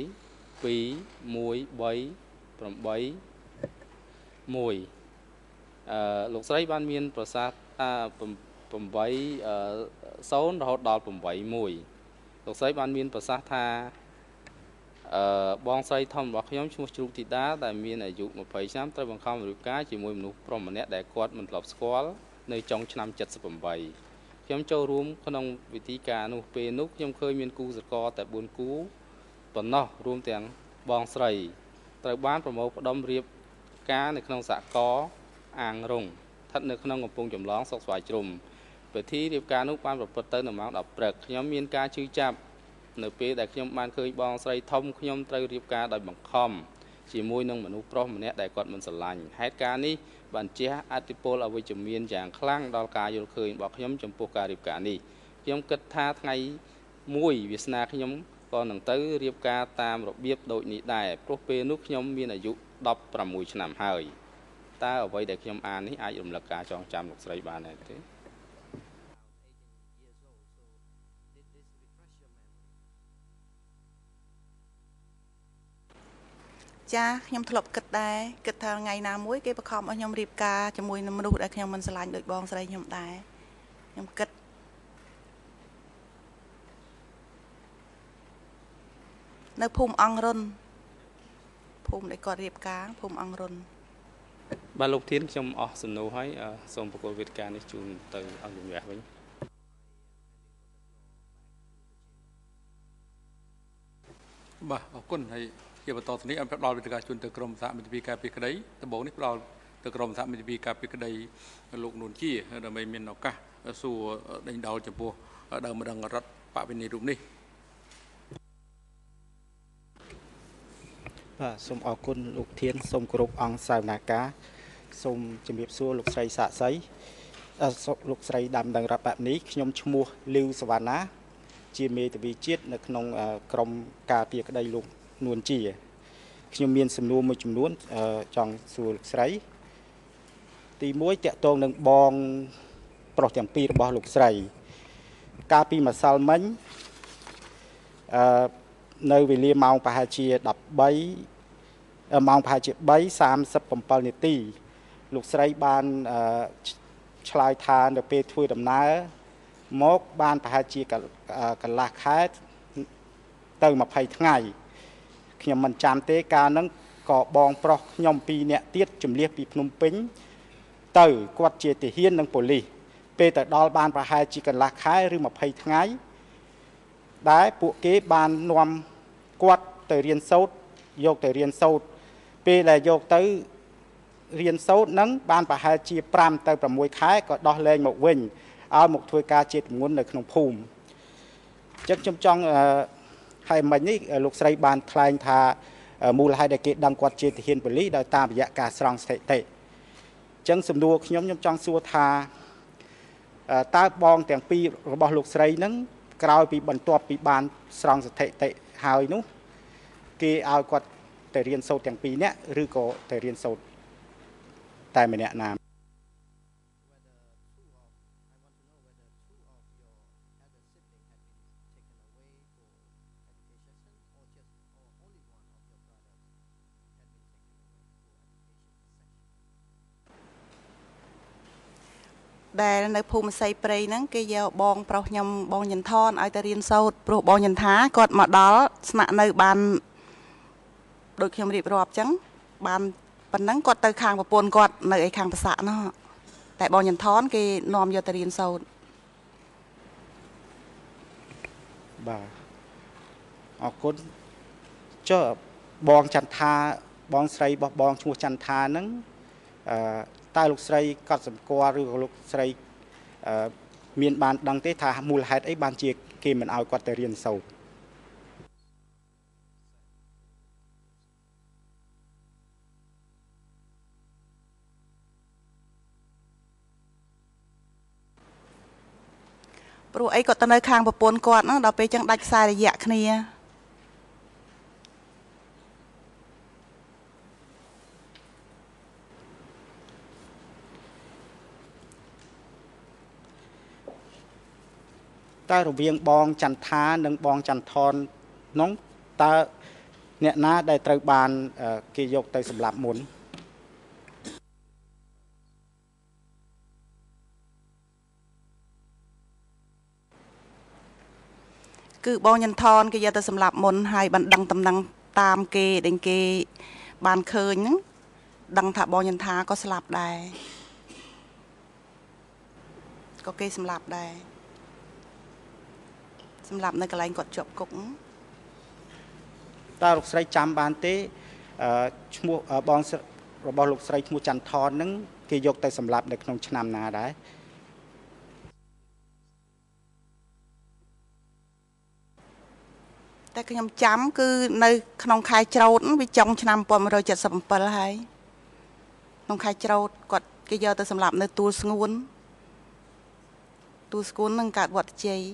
អឺលោកស្រីបានមានប្រសាសន៍អា 8 0រហូតដល់ 8 1 លោកស្រីបានមានប្រសាសន៍ថាអឺបងស្រីធំរបស់ខ្ញុំឈ្មោះជ្រូកធីតាដែលមានអាយុ 20 ឆ្នាំត្រូវបង្ខំរៀបការជាមួយមនុស្សប្រុសម្នាក់ដែលគាត់មិនធ្លាប់ស្គាល់នៅចុងឆ្នាំ 78 ខ្ញុំចូលរួមក្នុងវិធីការនោះពេលនោះខ្ញុំឃើញមានគូស្រករតែ 4 គូប៉ុណ្ណោះរួមទាំងបងស្រីត្រូវបានប្រមូលផ្ដុំរៀបការនៅក្នុងសហគមន៍អាងរងស្ថិតនៅក្នុងកំពង់ចម្លងស្រុកស្វាយជ្រុំពិធីរៀបការនោះបានប្រព្រឹត្តទៅនៅម៉ោង 10 ព្រឹកខ្ញុំមានការជឿចាប់នៅពេលដែលខ្ញុំបានឃើញបងស្រីធំខ្ញុំត្រូវរៀបការដោយបង្ខំជាមួយនឹងមនុស្សប្រុសម្នាក់ដែលគាត់មិនស្រឡាញ់ហេតុការណ៍នេះបានជះឥទ្ធិពលអវិជ្ជមានយ៉ាងខ្លាំងដល់ការយល់ឃើញរបស់ខ្ញុំចំពោះការរៀបការនេះខ្ញុំគិតថាថ្ងៃមួយវាសនាខ្ញុំក៏នឹងទៅរៀបការតាមរបៀបដូចនេះដែរព្រោះពេលនោះខ្ញុំមានអាយុ 16 ឆ្នាំហើយតើអ្វីដែលខ្ញុំអាននេះអាចរំលឹកការចងចាំលោកស្រីបានដែរទេចាខ្ញុំធ្លាប់គិតដែរគិតថាថ្ងៃណាមួយគេបង្ខំឲ្យខ្ញុំរៀបការជាមួយនឹងមនុស្សដែលខ្ញុំមិនស្រឡាញ់ដូចបងស្រីខ្ញុំដែរខ្ញុំគិតនៅភូមិអង្គរុនភូមិដែលគាត់រៀបការភូមិអង្គរុនបាទលោកធានខ្ញុំអស់សំណួរហើយសូមប្រកល់វេទិកានេះជូនទៅអង្គជំនះវិញបាទអរគុណហើយជាបន្តទៅនេះអមផ្ដល់វេទិកាជូនទៅក្រុមសហមិត្តភាពការពីក្តីដំបូងនេះផ្ដល់ទៅក្រុមសហមិត្តភាពការពីក្តីលោកនួនជាដើម្បីមានឱកាសសួរដេញដោលចំពោះដើមម្ដងរដ្ឋបព្វនីរូបនេះបាទសូមអរគុណលោកធានសូមគោរពអង្គសាវនាការសូមជំរាបសួរលោកស្រីសាក់សីអលោកស្រីដាំដឹងរាប់បែបនេះខ្ញុំឈ្មោះលីវសវណ្ណាជាមេធាវីជាតិនៅក្នុងក្រមការពារក្តីលោកនួនជាខ្ញុំមានសំណួរមួយចំនួនចង់សួរលោកស្រីទីមួយតកតងនឹងបងប្រុសទាំងពីររបស់លោកស្រីកាលពីម្សិលមិញអឺនៅវេលាម៉ោងប្រហែលជា13ម៉ោងប្រហែលជា3:សាមសិប7នាទីលោកស្រីបានអឺឆ្លើយថានៅពេលធ្វើដំណើរមកបានប្រហែលជាកន្លះខែទៅ20ថ្ងៃខ្ញុំមិនចាំទេកាលហ្នឹងក៏បងប្រុសខ្ញុំពីរនាក់ទៀតជំនះពីភ្នំពេញទៅគាត់ជាទាហាននិងប៉ូលីសពេលទៅដល់បានប្រហែលជាកន្លះខែឬ20ថ្ងៃដែលពួកគេបាននាំគាត់ទៅរៀនសូត្រយកទៅរៀនសូត្រពេលដែលយកទៅរៀនសូត្រហ្នឹងបានប្រហែលជា5ទៅ6ខែក៏ដោះលែងមកវិញឲ្យមកធ្វើការជាទម្ងន់នៅក្នុងភូមិអញ្ចឹងខ្ញុំចង់ហើយមិញនេះលោកស្រីបានថ្លែងថាមូលហេតុដែលគេដឹងគាត់ជាទាហានប៉ូលីសដោយតាមរយៈការស្រង់ស្ថិតិអញ្ចឹងសំណួរខ្ញុំខ្ញុំចង់សួរថាតើបងទាំងពីររបស់លោកស្រីហ្នឹងក្រោយពីបន្ទាប់ពីបានស្រង់ស្ថិតិហើយនោះគេឲ្យគាត់ទៅរៀនសូត្រទាំងពីរនាក់ឬក៏ទៅរៀនសូត្រតែម្នាក់ណាដែលនៅភូមិសីព្រៃហ្នឹងគេយកបងប្រុសខ្ញុំបងញ៉ាន់ថនឲ្យទៅរៀនសូត្រព្រោះបងញ៉ាន់ថាគាត់មកដល់ស្នាក់នៅបានដូចខ្ញុំរៀបរាប់អញ្ចឹងបានប៉ុណ្ណឹងគាត់ទៅខាងប្រពន្ធគាត់នៅឯខាងប្រាសាទនោះតែបងញ៉ាន់ថនគេនាំយកទៅរៀនសូត្របាទអរគុណចុះបងចន្ទថាបងស្រីរបស់បងឈ្មោះចន្ទថាហ្នឹងអឺតើលោកស្រីកត់សម្គាល់ឬក៏លោកស្រីអឺមានបានដឹងទេថាមូលហេតុអីបានជាគេមិនឲ្យគាត់ទៅរៀនសូត្រព្រោះអីគាត់ទៅនៅខាងប្រពន្ធគាត់ហ្នឹងដល់ពេលចឹងដាច់ខ្សែរយៈគ្នាតើរវាងបងចន្ទថានិងបងចន្ទថននោះតើអ្នកណាដែលត្រូវបានគេយកទៅសម្លាប់មុនគឺបងញ៉ាន់ថនគេយកទៅសម្លាប់មុនហើយបានដឹងតំណែងតាមគេដែលគេបានឃើញហ្នឹងដឹងថាបងញ៉ាន់ថាក៏ស្លាប់ដែរក៏គេសម្លាប់ដែរសម្រាប់នៅកន្លែងគាត់ជាប់គុកតើលោកស្រីចាំបានទេអឺឈ្មោះបងរបស់លោកស្រីឈ្មោះចន្ទថនហ្នឹងគេយកទៅសម្លាប់នៅក្នុងឆ្នាំណាដែរតែខ្ញុំចាំគឺនៅក្នុងខែច្រូតវាចុងឆ្នាំmột nghìn chín trăm bảy mươi bảyហើយក្នុងខែច្រូតគាត់គេយកទៅសម្លាប់នៅទួលស្ងួនទួលស្ងួននឹងកើតវត្តជ័យ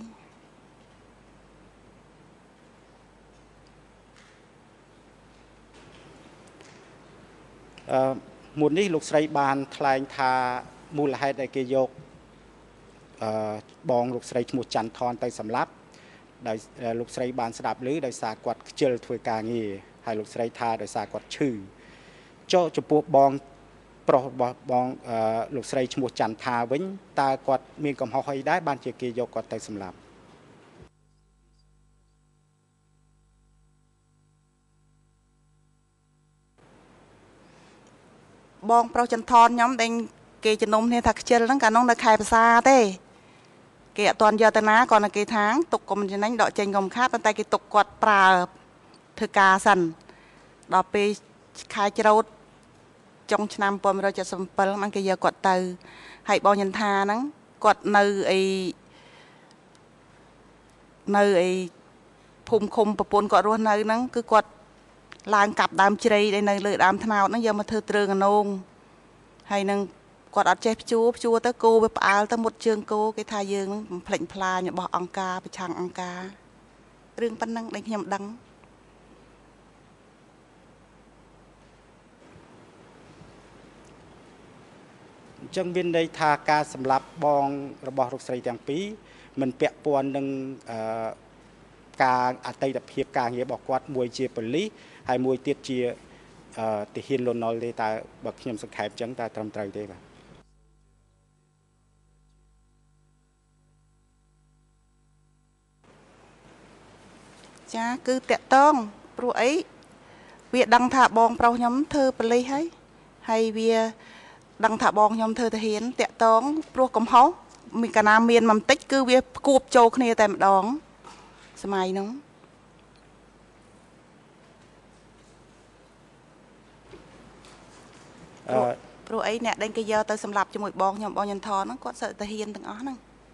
អឺមុននេះលោកស្រីបានថ្លែងថាមូលហេតុដែលគេយកអឺបងលោកស្រីឈ្មោះចន្ទថនទៅសម្លាប់ដោយលោកស្រីបានស្ដាប់ឮដោយសារគាត់ខ្ជិលធ្វើការងារហើយលោកស្រីថាដោយសារគាត់ឈឺចុះចំពោះបងប្រុសរបស់បងអឺលោកស្រីឈ្មោះចន្ទថាវិញតើគាត់មានកំហុសអីដែរបានជាគេយកគាត់ទៅសម្លាប់បងប្រុសចន្ទថនខ្ញុំដែលគេជំនុំគ្នាថាខ្ជិលហ្នឹងកាលនោះនៅខែភាសាទេគេអត់ទាន់យកទៅណាគាត់នៅគេថាងទុកកុំចំណេញដកចេញកុំខាតប៉ុន្តែគេទុកគាត់ប្រើធ្វើការសិនដល់ពេលខែច្រូតចុងឆ្នាំmột nghìn chín trăm bảy mươi bảyបានគេយកគាត់ទៅហើយបងញ៉ាន់ថាហ្នឹងគាត់នៅអីនៅអីភូមិឃុំប្រពន្ធគាត់រស់នៅហ្នឹងគឺគាត់ឡើងកាប់ដើមជ្រៃដែលនៅលើដើមថ្នោតហ្នឹងយកមកធ្វើទ្រើងអនងហើយនឹងគាត់អត់ចេះភ្ជួរភ្ជួរទៅគោវាផ្អើលទៅមុតជើងគោគេថាយើងនឹងផ្លេចផ្លាញរបស់អង្គការប្រឆាំងអង្គការរឿងប៉ុណ្ណឹងដែលខ្ញុំដឹងចឹងមានន័យថាការសម្លាប់បងរបស់លោកស្រីទាំងពីរមិនពាក់ព័ន្ធនឹងការអតីតភាពការងាររបស់គាត់មួយជាប៉ូលីសហើយមួយទៀតជាទាហានលន់នល់ទេតើបើខ្ញុំសង្ខេបចឹងតើត្រឹមត្រូវទេបាទចាគឺតាក់តងព្រោះអីវាដឹងថាបងប្រុសខ្ញុំធ្វើប៉ូលីសហើយហើយវាដឹងថាបងខ្ញុំធ្វើទាហានតាក់តងព្រោះកំហុសមានកាលណាមានមិនតិចគឺវាគួបចូលគ្នាតែម្ដងសម័យនោះ ព្រោះអីអ្នកដែលគេយកទៅសម្លាប់ជាមួយបងខ្ញុំបងញ៉ាន់ថនហ្នឹងគាត់សិតតែហ៊ានទាំងអស់ហ្នឹង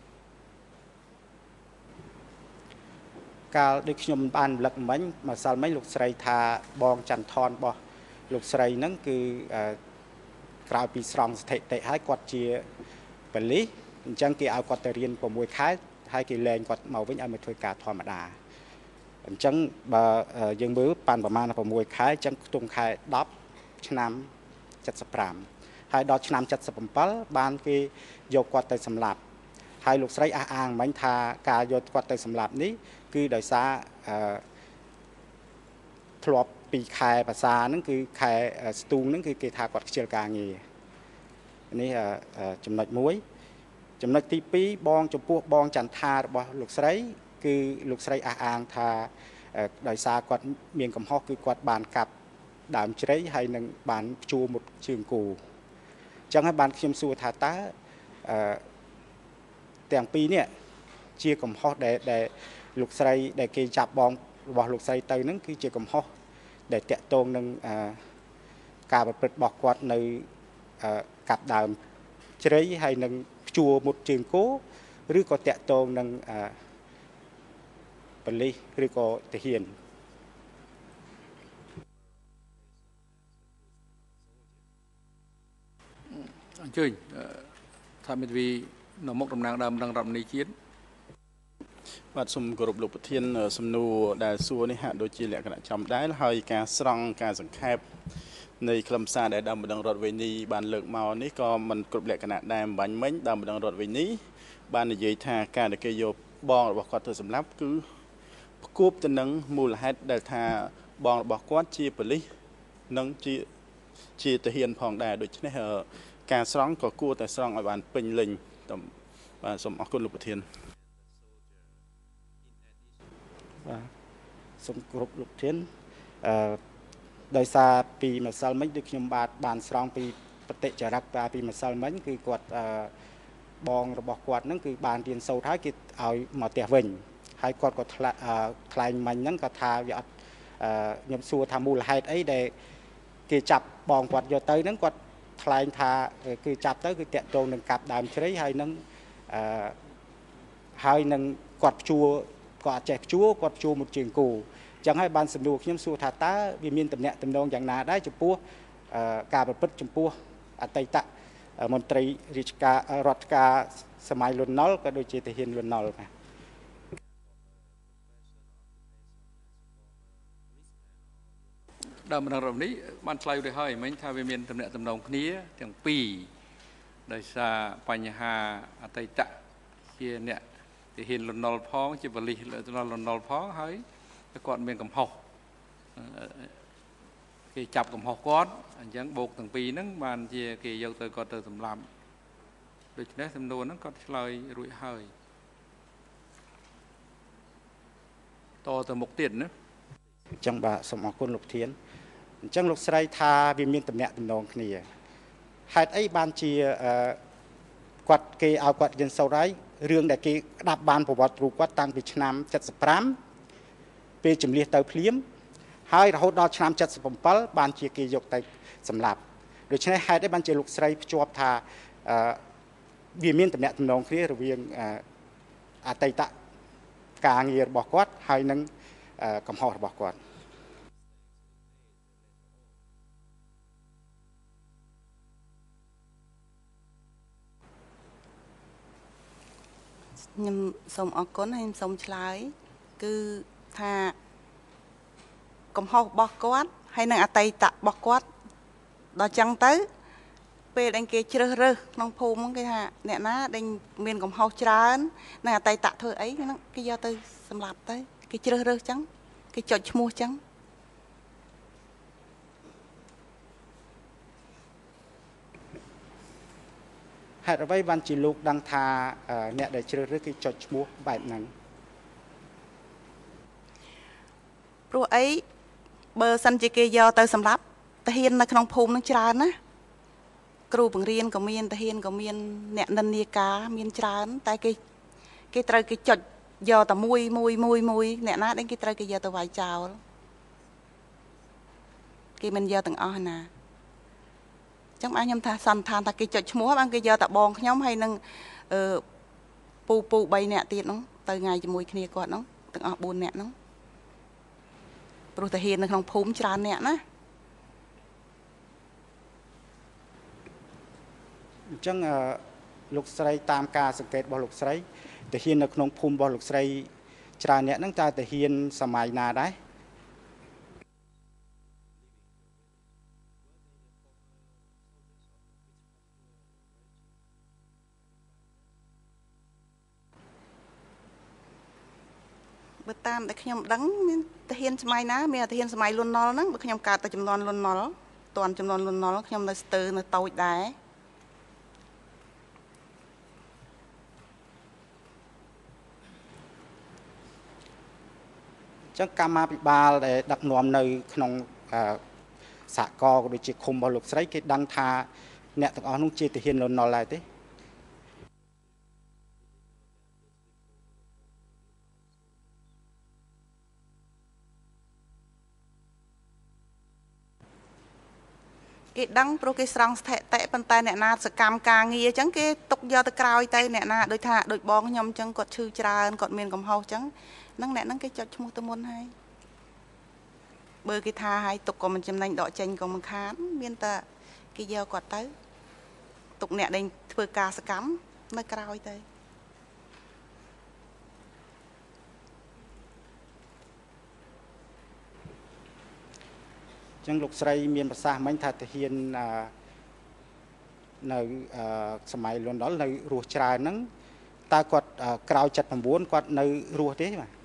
កាលដូចខ្ញុំបានរំលឹកមិញម្សិលមិញលោកស្រីថាបងច័ន្ទថនរបស់លោកស្រីហ្នឹងគឺក្រៅពីស្រង់ស្ថិតិហើយគាត់ជាប៉ូលីសអញ្ចឹងគេឲ្យគាត់ទៅរៀន6ខែហើយគេលែងគាត់មកវិញឲ្យមកធ្វើការធម្មតាអញ្ចឹងបើយើងមើលប៉ាន់ប្រមាណ6ខែអញ្ចឹងខ្ទង់ខែ10ឆ្នាំ 75 ហើយដល់ឆ្នាំ 77 បានគេយកគាត់ទៅសម្លាប់ហើយលោកស្រីអះអាងមិញថាការយកគាត់ទៅសម្លាប់នេះគឺដោយសារធ្លាប់ពីខែភាសាហ្នឹងគឺខែស្ទូងហ្នឹងគឺគេថាគាត់ខ្ជិលការងារនេះចំណុចមួយចំណុចទីពីរបងចំពោះបងចន្ទថារបស់លោកស្រីគឺលោកស្រីអះអាងថាដោយសារគាត់មានកំហុសគឺគាត់បានកាប់ដើមជ្រៃហើយនឹងបានជួមុតជើងគោអញ្ចឹងហើយបានខ្ញុំសួរថាតើអឺទាំងពីរនេះជាកំហុសដែលដែលលោកស្រីដែលគេចាប់បងរបស់លោកស្រីទៅហ្នឹងគឺជាកំហុសដែលតាក់ទងនឹងការប្រព្រឹត្តរបស់គាត់នៅកាប់ដើមជ្រៃហើយនឹងជួមុតជើងគោឬក៏តាក់ទងនឹងប៉ូលីសឬក៏ទាហានអញ្ជើញថាមេធាវីនៅមុខតំណាងដើមដឹងរដ្ឋមន្ត្រីជាតិបាទសូមគោរពលោកប្រធានសំណួរដែលសួរនេះហាក់ដូចជាលក្ខណៈចំដែរហើយការស្រង់ការសង្ខេបនៃខ្លឹមសារដែលដើមបណ្ដឹងរដ្ឋវេនីបានលើកមកនេះក៏មិនគ្រប់លក្ខណៈដែរអំបញ្ញមិញដើមបណ្ដឹងរដ្ឋវេនីបាននិយាយថាការដែលគេយកបងរបស់គាត់ទៅសម្លាប់គឺផ្គួបទៅនឹងមូលហេតុដែលថាបងរបស់គាត់ជាប៉ូលីសនិងជាជាទាហានផងដែរដូច្នេះការស្រង់ក៏គួរតែស្រង់ឲ្យបានពេញលេញបាទសូមអរគុណលោកប្រធានបាទសូមគោរពលោកប្រធានអឺដោយសារពីម្សិលមិញដូចខ្ញុំបាទបានស្រង់ពីបតិចរិតពីម្សិលមិញគឺគាត់អឺបងរបស់គាត់ហ្នឹងគឺបានរៀនសូត្រហើយគេឲ្យមកផ្ទះវិញហើយគាត់ក៏ថ្លែងមិញហ្នឹងក៏ថាវាអត់ខ្ញុំសួរថាមូលហេតុអីដែលគេចាប់បងគាត់យកទៅហ្នឹងគាត់ថ្លែងថាគឺចាប់ទៅគឺតាក់ទងនឹងកាប់ដើមជ្រៃហើយនឹងអឺហើយនឹងគាត់ជួគាត់អត់ចេះជួគាត់ជួមុតជើងគោអញ្ចឹងហើយបានសំណួរខ្ញុំសួរថាតើវាមានតំណែងតំណងយ៉ាងណាដែរចំពោះការប្រព្រឹត្តចំពោះអតីតមន្ត្រីរាជការរដ្ឋការសម័យលន់នល់ក៏ដូចជាទាហានលន់នល់បាទដើមបណ្ដឹងរដ្ឋនេះបានឆ្លើយរួចហើយមិញថាវាមានតំណែងតំណងគ្នាទាំងពីរដោយសារបញ្ហាអតីតជាអ្នកទាហានលន់នល់ផងជាបលិសលន់នល់ផងហើយគាត់មានកំហុសគេចាប់កំហុសគាត់អញ្ចឹងបូកទាំងពីរហ្នឹងបានជាគេយកទៅគាត់ទៅសម្លាប់ដូច្នេះសំណួរហ្នឹងគាត់ឆ្លើយរួចហើយតទៅមុខទៀតណាអញ្ចឹងបាទសូមអរគុណលោកប្រធានអញ្ចឹងលោកស្រីថាវាមានតំណែងតំណងគ្នាហេតុអីបានជាគាត់គេឲ្យគាត់រៀនសូត្រហើយរឿងដែលគេក្តាប់បានប្រវត្តិរូបគាត់តាំងពីឆ្នាំ 75 ពេលជំនះទៅភ្លាមហើយរហូតដល់ឆ្នាំ 77 បានជាគេយកទៅសម្លាប់ដូច្នេះហេតុអីបានជាលោកស្រីភ្ជាប់ថាវាមានតំណែងតំណងគ្នារវាងអតីតការងាររបស់គាត់ហើយនឹងកំហុសរបស់គាត់អខ្ញុំសូមអរគុណហើយសូមឆ្លើយគឺថាកំហុសរបស់គាត់ហើយនឹងអតីតរបស់គាត់ដល់ចឹងទៅពេលដែលគេជ្រើសរើសក្នុងភូមិគេថាអ្នកណាដែលមានកំហុសច្រើននិងអតីតធ្វើអីហ្នឹងគេយកទៅសម្លាប់ទៅគេជ្រើសរើសចឹងគេចុចឈ្មោះចឹងហេតុអ្វីបានជាលោកដឹងថាអ្នកដែលជ្រើសរើសគេចុចឈ្មោះបែបហ្នឹងព្រោះអីបើសិនជាគេយកទៅសម្លាប់ទាហាននៅក្នុងភូមិនឹងច្រើនណាគ្រូបង្រៀនក៏មានទាហានក៏មានអ្នកនិន្នាការមានច្រើនតែគេគេត្រូវគេចុចយកតែមួយមួយមួយមួយអ្នកណាដែលគេត្រូវគេយកទៅវាយចោលគេមិនយកទាំងអស់ណាចឹងបងខ្ញុំថាសន្និដ្ឋានថាគេចុចឈ្មោះបានគេយកតែបងខ្ញុំហើយនឹងអឺពូពូបីនាក់ទៀតហ្នឹងទៅថ្ងៃជាមួយគ្នាគាត់ហ្នឹងទាំងអស់បួននាក់ហ្នឹងព្រោះតាហ៊ាននៅក្នុងភូមិច្រើនអ្នកណាអញ្ចឹងលោកស្រីតាមការសង្កេតរបស់លោកស្រីតាហ៊ាននៅក្នុងភូមិរបស់លោកស្រីច្រើនអ្នកហ្នឹងតើតាហ៊ានសម័យណាដែរបើតាមដែលខ្ញុំដឹងមានតាហ៊ានសម័យណាមានតាហ៊ានសម័យលន់ណុលហ្នឹងបើខ្ញុំកើតតែចំនួនលន់ណុលតាន់ចំនួនលន់ណុលខ្ញុំនៅស្ទើរនៅតូចដែរអញ្ចឹងកម្មាភិបាលដែលដឹកនាំនៅក្នុងសហគមន៍ក៏ដូចជាឃុំរបស់លោកស្រីគេដឹងថាអ្នកទាំងអស់នោះជាតាហ៊ានលន់ណុលដែរទេគេដឹងព្រោះគេស្រង់ស្ថិតិប៉ុន្តែអ្នកណាសកម្មការងារអញ្ចឹងគេទុកយកទៅក្រោយទៅអ្នកណាដូចថាដូចបងខ្ញុំអញ្ចឹងគាត់ឈឺច្រើនគាត់មានកំហុសអញ្ចឹងហ្នឹងអ្នកហ្នឹងគេចុចឈ្មោះទៅមុនហើយបើគេថាឲ្យទុកក៏មិនចំណេញដកចេញក៏មិនខានមានតែគេយកគាត់ទៅទុកអ្នកដែលធ្វើការសកម្មនៅក្រោយទៅចឹងលោកស្រីមានប្រសាសន៍មិញថាទាហាននៅសម័យលន់ណុលនៅរស់ច្រើនហ្នឹងតើគាត់ក្រោយ칠십구គាត់នៅរស់ទេបាទ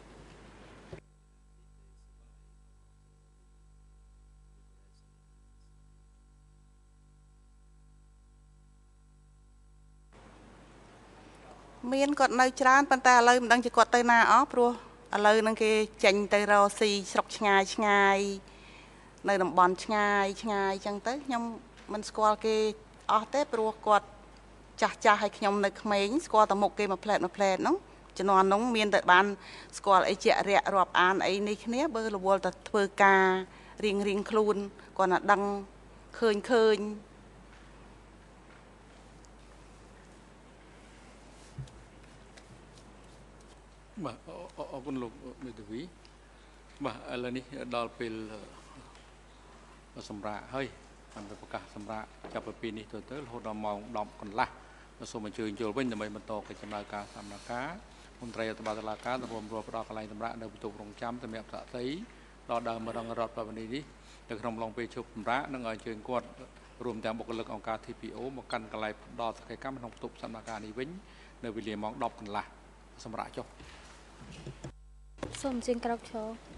មានគាត់នៅច្រើនប៉ុន្តែឥឡូវមិនដឹងជាគាត់ទៅណាអស់ព្រោះឥឡូវហ្នឹងគេចេញទៅរកស៊ីស្រុកឆ្ងាយឆ្ងាយនៅតំបន់ឆ្ងាយឆ្ងាយអញ្ចឹងទៅខ្ញុំមិនស្គាល់គេអស់ទេព្រោះគាត់ចាស់ចាស់ឲ្យខ្ញុំនៅក្មេងស្គាល់តែមុខគេមួយផ្លែតមួយផ្លែតហ្នឹងជំនាន់ហ្នឹងមានតែបានស្គាល់អីជាក់រាក់រាប់អានអីនេះគ្នាបើរវល់តែធ្វើការរៀងរៀងខ្លួនគាត់ណាដឹងឃើញឃើញបាទអរគុណលោកមេធាវីបាទឥឡូវនេះដល់ពេលសម្រាប់ហើយបានប្រកាសសម្រាប់ចាប់ពីនេះទៅទៅរហូតដល់ម៉ោងដប់កន្លះសូមអញ្ជើញចូលវិញដើម្បីបន្តកិច្ចដំណើរការសកម្មភាពមន្ត្រីអធិបតេយ្យតុលាការរួមរកផ្ដល់កន្លែងសម្រាប់នៅបន្ទប់រងចាំសម្រាប់សាក់សីដល់ដើមម្ដងរដ្ឋប្រវត្តិនេះនៅក្នុងឡុងពេលជប់សម្រាប់និងឲ្យអញ្ជើញគាត់រួមទាំងបុគ្គលិកអង្គការ T P O មកកាន់កន្លែងផ្ដល់សកម្មភាពក្នុងបន្ទប់សកម្មភាពនេះវិញនៅវេលាម៉ោងដប់កន្លះសម្រាប់ចុះសូមអញ្ជើញក្រោកឈរ